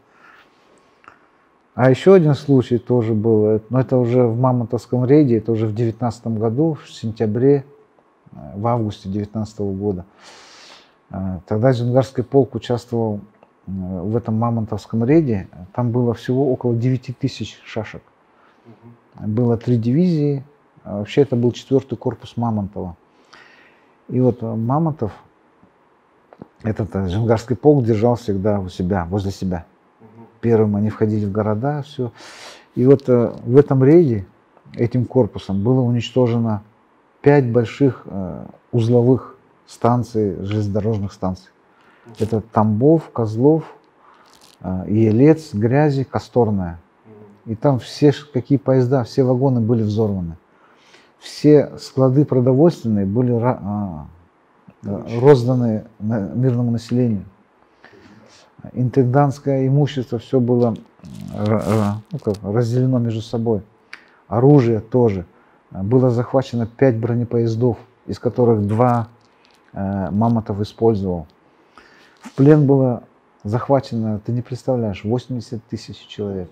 А еще один случай тоже был, но это уже в Мамонтовском рейде, это уже в девятнадцатом году, в сентябре, в августе девятнадцатого года. Тогда Джунгарский полк участвовал в этом Мамонтовском рейде. Там было всего около девяти тысяч шашек. Угу. Было три дивизии. Вообще это был четвертый корпус Мамонтова. И вот Мамонтов, этот Джунгарский полк держал всегда у себя, возле себя. Угу. Первым они входили в города, все. И вот в этом рейде, этим корпусом, было уничтожено пять больших узловых станций, железнодорожных станций. Uh-huh. Это Тамбов, Козлов, Елец, Грязи, Косторная. Uh-huh. И там все, какие поезда, все вагоны были взорваны. Все склады продовольственные были а, розданы мирному населению. Интендантское имущество все было ну, как, разделено между собой. Оружие тоже. Было захвачено пять бронепоездов, из которых два Мамонтов использовал. В плен было захвачено, ты не представляешь, восемьдесят тысяч человек.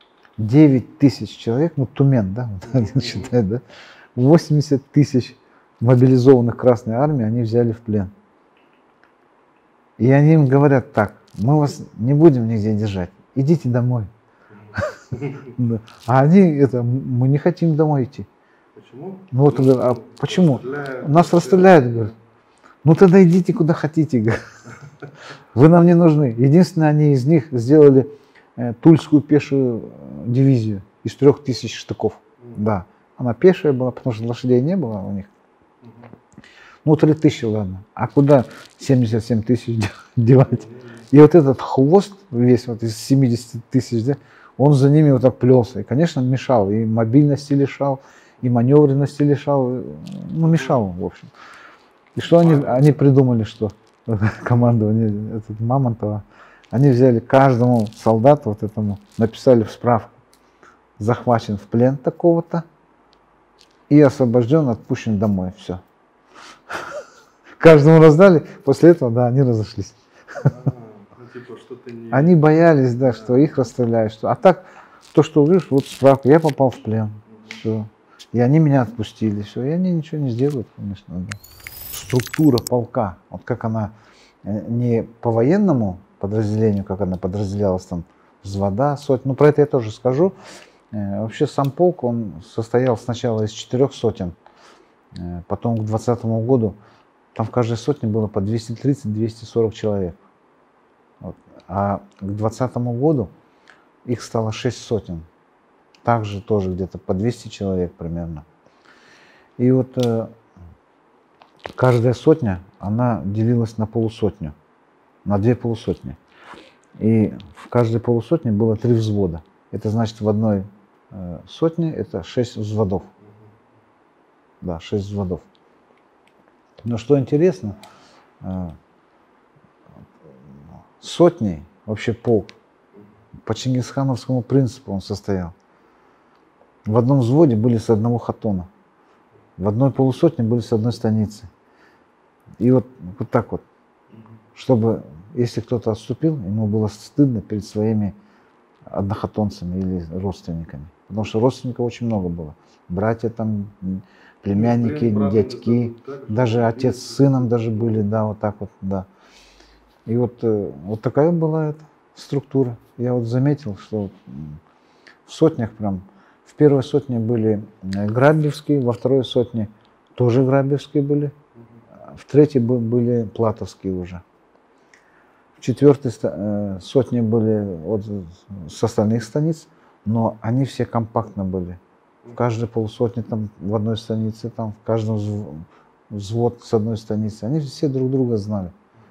девять тысяч человек, ну Тумен, да, один считает, да? восемьдесят тысяч мобилизованных Красной Армии они взяли в плен. И они им говорят так: мы вас не будем нигде держать, идите домой. А они это, мы не хотим домой идти. Почему? Ну вот, а почему? Нас расстреляют, говорят. Ну тогда идите куда хотите, говорят. Вы нам не нужны. Единственное, они из них сделали э, Тульскую пешую дивизию из трех тысяч штыков. Mm-hmm. Да, она пешая была, потому что лошадей не было у них. Mm-hmm. Ну три тысячи, ладно. А куда семьдесят семь тысяч девать? Mm-hmm. И вот этот хвост весь вот из семидесяти тысяч, да, он за ними вот так плелся. И, конечно, мешал. И мобильности лишал, и маневренности лишал. Ну, мешал, в общем. И что они, они придумали, что командование этот, Мамонтова, они взяли каждому солдату вот этому, написали в справку: захвачен в плен такого-то и освобожден, отпущен домой. Все. Каждому раздали, после этого, да, они разошлись. Они боялись, да, что их расстреляют. Что... А так, то, что увидишь, вот справка, я попал в плен. Все. И они меня отпустили. Все. И они ничего не сделают, конечно. Да. Структура полка, вот как она не по военному подразделению, как она подразделялась, там, взвода, сотни, ну про это я тоже скажу. Вообще сам полк, он состоял сначала из четырех сотен, потом к двадцатому году там в каждой сотне было по двести тридцать — двести сорок человек. Вот. А к двадцатому году их стало шесть сотен, также тоже где-то по двести человек примерно. И вот каждая сотня, она делилась на полусотню, на две полусотни. И в каждой полусотне было три взвода. Это значит, в одной э, сотне это шесть взводов. Да, шесть взводов. Но что интересно, э, сотней, вообще полк, по чингисхановскому принципу он состоял. В одном взводе были с одного хатона, в одной полусотне были с одной станицы. И вот, вот так вот, чтобы, если кто-то отступил, ему было стыдно перед своими однохатонцами или родственниками. Потому что родственников очень много было. Братья там, племянники, ну, дядьки, даже отец с сыном даже были, да, вот так вот, да. И вот, вот такая была эта структура. Я вот заметил, что в сотнях прям, в первой сотне были грабьевские, во второй сотне тоже грабьевские были. В третьей были платовские уже. В четвертой сотне были вот с остальных станиц, но они все компактно были. В каждой полусотне, там, в одной станице, там, в каждом взвод с одной станицы. Они все друг друга знали.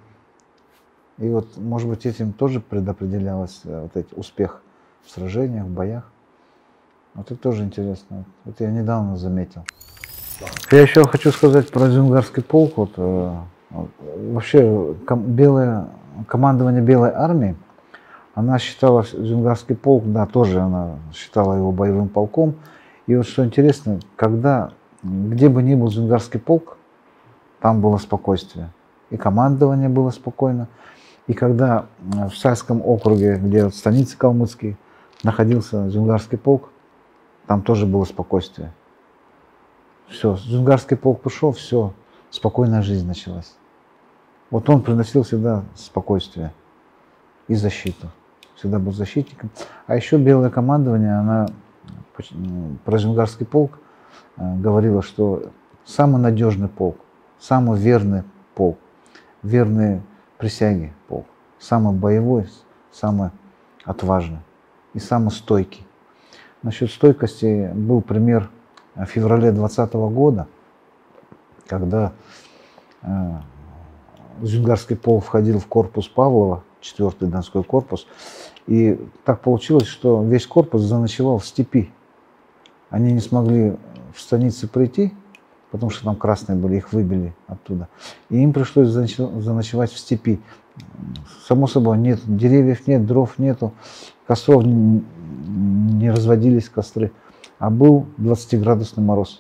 И вот, может быть, этим тоже предопределялось вот эти успех в сражениях, в боях. Вот это тоже интересно. Вот я недавно заметил. Я еще хочу сказать про Дзюнгарский полк. Вот, э, вообще ком, белое, командование Белой армии, она считала Дзюнгарский полк, да, тоже она считала его боевым полком. И вот что интересно, когда, где бы ни был Дзюнгарский полк, там было спокойствие. И командование было спокойно. И когда в Сальском округе, где вот станицы калмыцкие, находился Дзюнгарский полк, там тоже было спокойствие. Все, Дзюнгарский полк пошел, все, спокойная жизнь началась. Вот он приносил всегда спокойствие и защиту. Всегда был защитником. А еще белое командование, она про Дзюнгарский полк говорила, что самый надежный полк, самый верный полк, верный присяге полк, самый боевой, самый отважный и самый стойкий. Насчет стойкости был пример в феврале двадцатого года, когда э, Дзюнгарский полк входил в корпус Павлова, четвёртый Донской корпус, и так получилось, что весь корпус заночевал в степи. Они не смогли в станице прийти, потому что там красные были, их выбили оттуда. И им пришлось заночевать в степи. Само собой, нет деревьев, нет, дров нету, костров не, не разводились костры, а был двадцатиградусный мороз.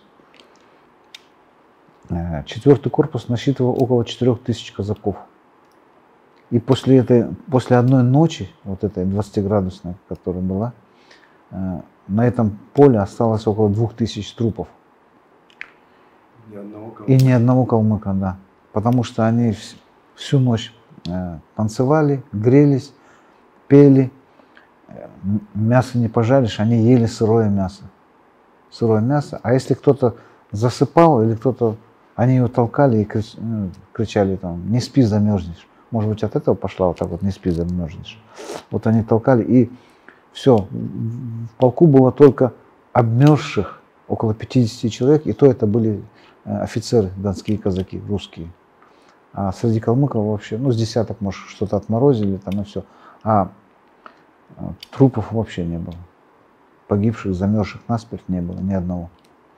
Четвертый корпус насчитывал около четырёх тысяч казаков. И после, этой, после одной ночи, вот этой двадцатиградусной, которая была, на этом поле осталось около двух тысяч трупов. Ни одного и калмыка. ни одного калмыка, да. Потому что они вс- всю ночь э, танцевали, грелись, пели. Э, м- Мясо не пожаришь, они ели сырое мясо. Сырое мясо. А если кто-то засыпал или кто-то, они его толкали и крич- ну, кричали там: не спи, замерзнешь. Может быть, от этого пошла вот так вот: не спи, замерзнешь. Вот они толкали, и все. В полку было только обмерзших около пятидесяти человек, и то это были э, офицеры, донские казаки, русские. А среди калмыков вообще, ну, с десяток, может, что-то отморозили там и все. А э, трупов вообще не было. Погибших, замерзших насмерть не было ни одного.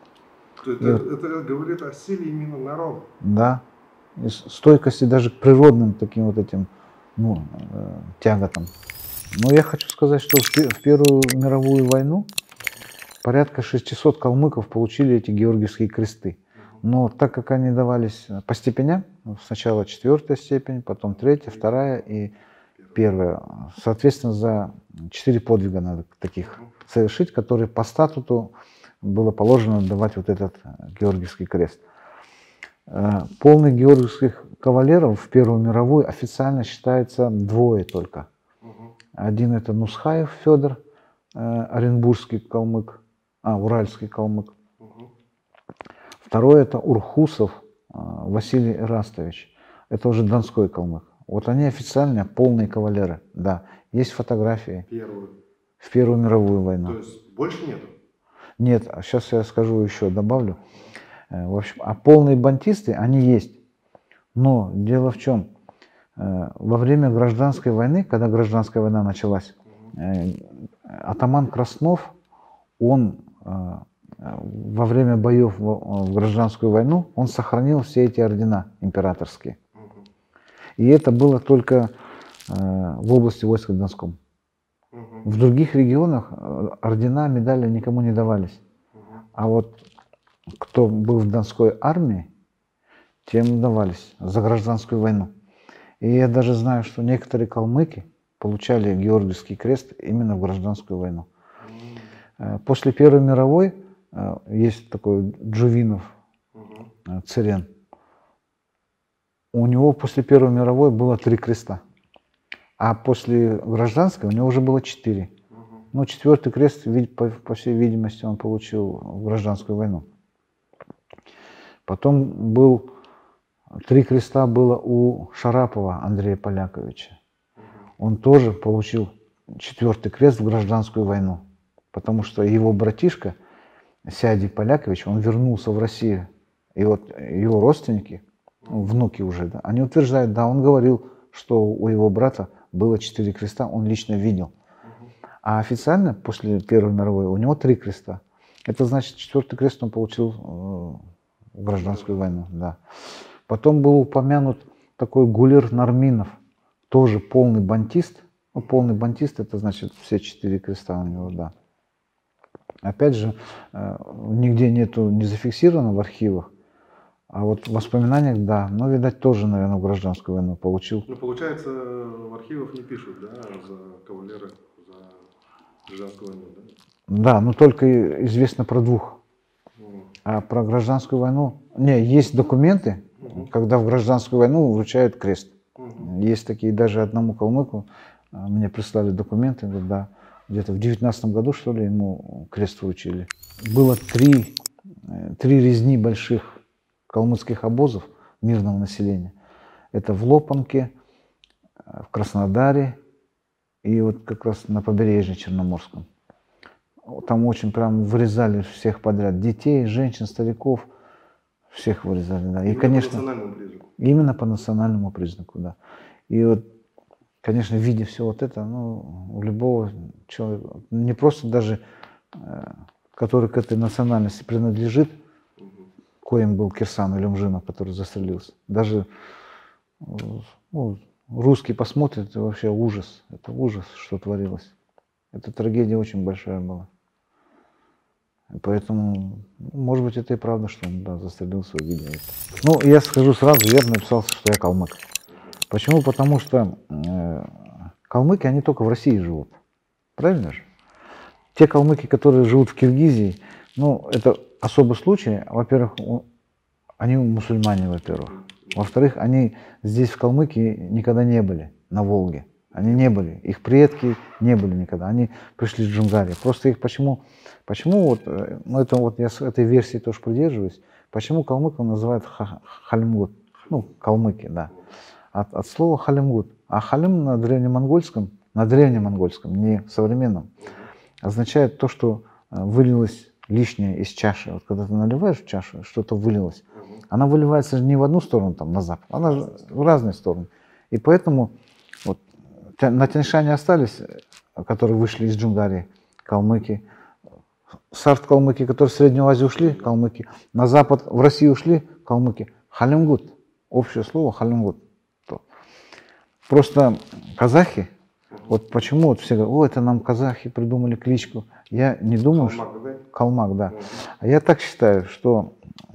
То это, И вот, это говорит о силе именно народа. да, и с- стойкости даже к природным таким вот этим, ну, э, тяготам. Но я хочу сказать, что в, пе- в Первую мировую войну порядка шестисот калмыков получили эти георгиевские кресты. Но так как они давались по степеням, сначала четвертая степень, потом третья, вторая и первая, соответственно, за четыре подвига надо таких совершить, которые по статуту было положено давать вот этот георгиевский крест. Э, Полных георгиевских кавалеров в Первую мировую официально считается двое только. Мгм. Один это Нусхаев Федор, э, оренбургский калмык, а, уральский калмык. Мгм. Второй это Урхусов э, Василий Эрастович. Это уже донской калмык. Вот они официально полные кавалеры, да. Есть фотографии Первую. в Первую мировую войну. То есть больше нету? Нет, а сейчас я скажу еще, добавлю. Э, В общем, а полные бантисты, они есть. Но дело в чем? Э, Во время гражданской войны, когда гражданская война началась, э, атаман Краснов, он э, э, во время боев в в гражданскую войну, он сохранил все эти ордена императорские. Мгм. И это было только э, в области войска Донском. Мгм. В других регионах э, ордена, медали никому не давались. Мгм. А вот кто был в Донской армии, тем давались за гражданскую войну. И я даже знаю, что некоторые калмыки получали Георгиевский крест именно в гражданскую войну. М. Э, После Первой мировой э, есть такой Джувинов Мгм. э, Церен. У него после Первой мировой было три креста, а после гражданской у него уже было четыре. Мгм. Ну, четвертый крест, вид- по, по всей видимости, он получил в гражданскую войну. Потом был, три креста было у Шарапова Андрея Поляковича. Мгм. Он тоже получил четвертый крест в гражданскую войну, потому что его братишка Сяди Полякович, он вернулся в Россию. И вот его родственники, ну, внуки уже, да, они утверждают, да, он говорил, что у его брата было четыре креста, он лично видел. Мгм. А официально после Первой мировой у него три креста. Это значит, четвертый крест он получил э, в гражданскую войну, да. Потом был упомянут такой Гулер Нарминов, тоже полный бантист. Ну, полный бантист, это значит все четыре креста у него, да. Опять же, э, нигде нету, не зафиксировано в архивах, а вот в воспоминаниях, да. Но, видать, тоже, наверное, в гражданскую войну получил. Ну, получается, в архивах не пишут, да, за кавалера, за гражданскую войну, да? Да, но только и- известно про двух. Мгм. А про гражданскую войну... Не, есть документы, Мгм. когда в гражданскую войну вручают крест. Мгм. Есть такие, даже одному калмыку а, мне прислали документы, говорят, да, где-то в девятнадцатом году, что ли, ему крест вручили. Было три, э, три резни больших калмыцких обозов мирного населения. Это в Лопанке, э, в Краснодаре и вот как раз на побережье Черноморском. Там очень прям вырезали всех подряд. Детей, женщин, стариков. Всех вырезали, да. И, Именно конечно, по национальному признаку. именно по национальному признаку, да. И вот, конечно, видя все вот это, ну, у любого человека, не просто даже, э, который к этой национальности принадлежит, Мгм. коим был Кирсан Илюмжинов, который застрелился, даже э, ну, русский посмотрит, это вообще ужас. Это ужас, что творилось. Эта трагедия очень большая была. И поэтому, ну, может быть, это и правда, что он, да, застрелился, увидел это. Ну, я скажу сразу, я бы написал, что я калмык. Почему? Потому что э, калмыки, они только в России живут. Правильно же? Те калмыки, которые живут в Киргизии, ну, это особый случай. Во-первых, у, Они мусульмане, во-первых. Во-вторых, они здесь, в Калмыкии, никогда не были, на Волге. Они не были, их предки не были никогда. Они пришли с Джунгарии. Просто их почему, почему вот, ну это вот я с этой версией тоже придерживаюсь, почему калмыков называют халимгут, ну, калмыки, да, от, от слова халимгут. А халим на древнемонгольском, на древнемонгольском, не современном, означает то, что вылилось лишнее из чаши. Вот когда ты наливаешь в чашу, что-то вылилось, она выливается же не в одну сторону, там, на запад, она же в разные стороны. И поэтому вот, на Тянь-Шане остались, которые вышли из Джунгарии, калмыки. Сарт-калмыки, которые в Среднюю Азию ушли, калмыки. На запад, в Россию ушли, калмыки. Халимгут. Общее слово халимгут. Просто казахи, вот почему вот все говорят, о, это нам казахи придумали кличку. Я не думаю, Калмак, что... да? Калмак, да. А я так считаю, что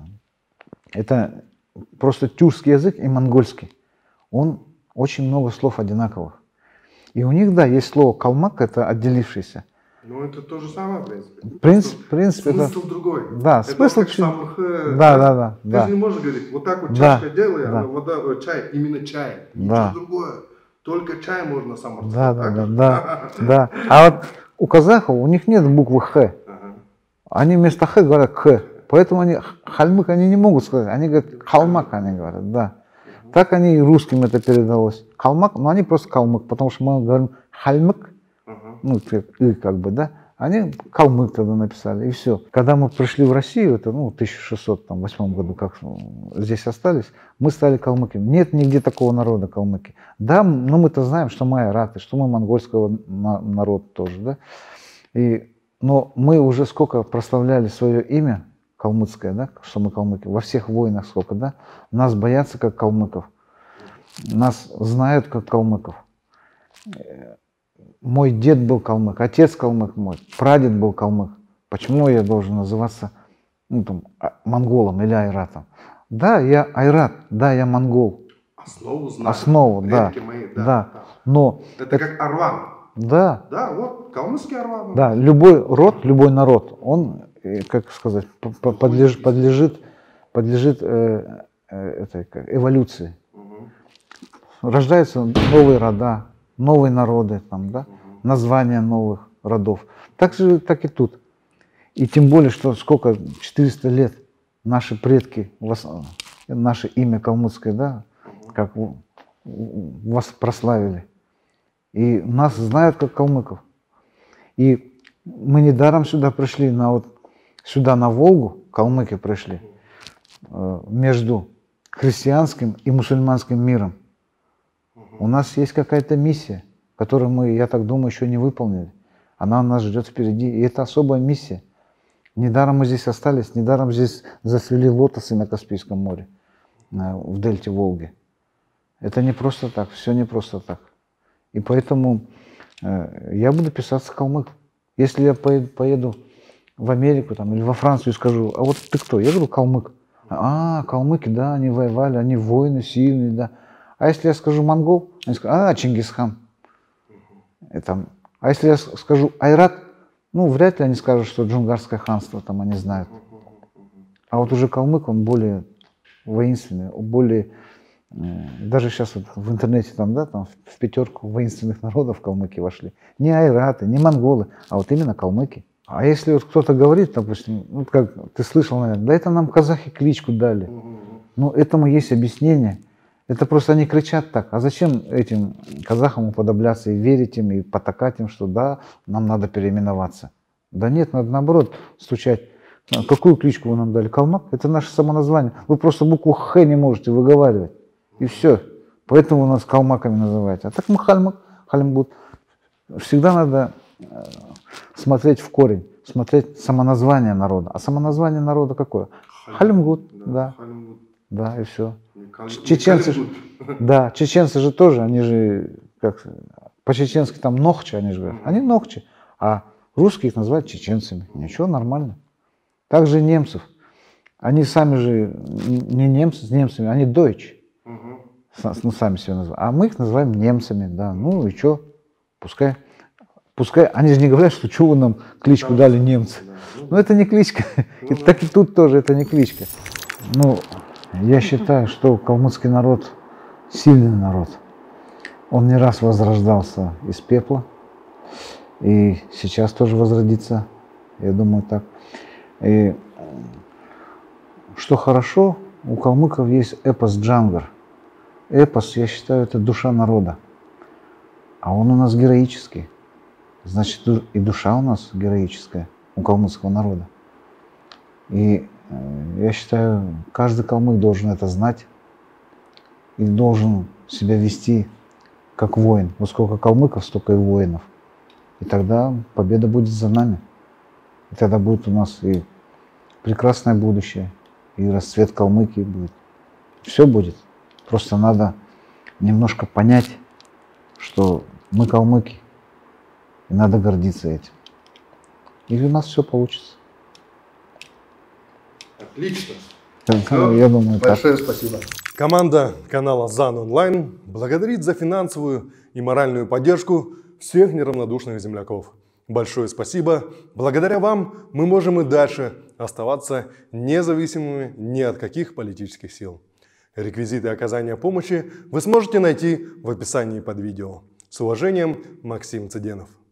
это просто тюркский язык и монгольский. Он очень много слов одинаковых. И у них, да, есть слово калмак, это отделившийся. Ну, это то же самое, в принципе. Принцип, в принципе, смысл это... другой. Да, это смысл как чуть... самых, Да, да, да. Ты да. же не можешь говорить, вот так вот Да, чашка делай, да. а вода, э, чай, именно чай. Да. Ничего другое. Только чай можно сам Да, рассказать. да, да, да, да. А вот у казахов, у них нет буквы Х. Ага. Они вместо Х говорят К. Поэтому они хальмык они не могут сказать. Они говорят калмак, они говорят, да. Так они и русским это передалось. Калмак, но они просто калмык, потому что мы говорим хальмык, Ага. ну, и как бы, да. Они калмык тогда написали, и все. Когда мы пришли в Россию, это ну, в тысяча шестьсот восьмом году, как здесь остались, мы стали калмыками. Нет нигде такого народа калмыки. Да, но мы-то знаем, что мы айраты, что мы монгольского на, народа тоже, да. И, но мы уже сколько прославляли свое имя калмыцкое, да, что мы калмыки, во всех войнах сколько, да. Нас боятся как калмыков, нас знают как калмыков. Мой дед был калмык, отец калмык мой, прадед был калмык. Почему я должен называться ну, там, монголом или айратом? Да, я айрат, да, я монгол. Основу знаю. Основу, да, Мои, да, да, да. Но это, это как арван. Да. Да, вот, калмыцкий арван. Да, любой род, любой народ, он, как сказать, подлежит, подлежит, подлежит э, э, этой, как, эволюции. Угу. Рождаются новые рода, новые народы, там, да, названия новых родов. Так же, так и тут. И тем более, что сколько, четыреста лет наши предки, наше имя калмыцкое, да, как вас прославили. И нас знают как калмыков. И мы недаром сюда пришли, на вот, сюда на Волгу, калмыки пришли, между христианским и мусульманским миром. У нас есть какая-то миссия, которую мы, я так думаю, еще не выполнили. Она нас ждет впереди. И это особая миссия. Недаром мы здесь остались, недаром здесь зацвели лотосы на Каспийском море, в дельте Волги. Это не просто так, все не просто так. И поэтому э, я буду писаться калмык. Если я поеду, поеду в Америку там, или во Францию и скажу, а вот ты кто? Я говорю, калмык. А, калмыки, да, они воевали, они воины сильные, да. А если я скажу монгол, они скажут, а, Чингисхан. И там, а если я скажу айрат, ну, вряд ли они скажут, что джунгарское ханство, там они знают. А вот уже калмык, он более воинственный, более... Даже сейчас вот в интернете там, да, там в пятерку воинственных народов калмыки вошли. Не айраты, не монголы, а вот именно калмыки. А если вот кто-то говорит, допустим, ну, как ты слышал, наверное, да это нам казахи кличку дали. Ну, этому есть объяснение. Это просто они кричат так. А зачем этим казахам уподобляться и верить им, и потакать им, что да, нам надо переименоваться? Да нет, надо наоборот стучать. Какую кличку вы нам дали? Калмак? Это наше самоназвание. Вы просто букву Х не можете выговаривать. И все. Поэтому нас калмаками называют. А так мы хальмак, халимгут. Всегда надо смотреть в корень, смотреть самоназвание народа. А самоназвание народа какое? Халимгут. Да. Халимгут. Да, и все. Каль... Чеченцы же, да, чеченцы же тоже, они же, как, по-чеченски там нохчи, они же говорят. Они нохчи. А русские их называют чеченцами. Ничего, нормально. Также и немцев. Они сами же не немцы с немцами, они дойчи. Ну, сами себя называют. А мы их называем немцами, да. Ну и что? Пускай. Пускай. Они же не говорят, что что вы нам кличку дали немцы. Но это не кличка. И так и тут тоже это не кличка. Ну, Я считаю, что калмыцкий народ сильный народ. Он не раз возрождался из пепла. И сейчас тоже возродится, я думаю, так. И что хорошо, у калмыков есть эпос Джангар. Эпос, я считаю, это душа народа. А он у нас героический. Значит, и душа у нас героическая, у калмыцкого народа. И я считаю, каждый калмык должен это знать и должен себя вести как воин. Вот сколько калмыков, столько и воинов. И тогда победа будет за нами. И тогда будет у нас и прекрасное будущее, и расцвет Калмыкии будет. Все будет. Просто надо немножко понять, что мы калмыки, и надо гордиться этим. И у нас все получится. Отлично. Я думаю, Большое так. спасибо. Команда канала ЗАН Онлайн благодарит за финансовую и моральную поддержку всех неравнодушных земляков. Большое спасибо. Благодаря вам мы можем и дальше оставаться независимыми ни от каких политических сил. Реквизиты оказания помощи вы сможете найти в описании под видео. С уважением, Максим Цыденов.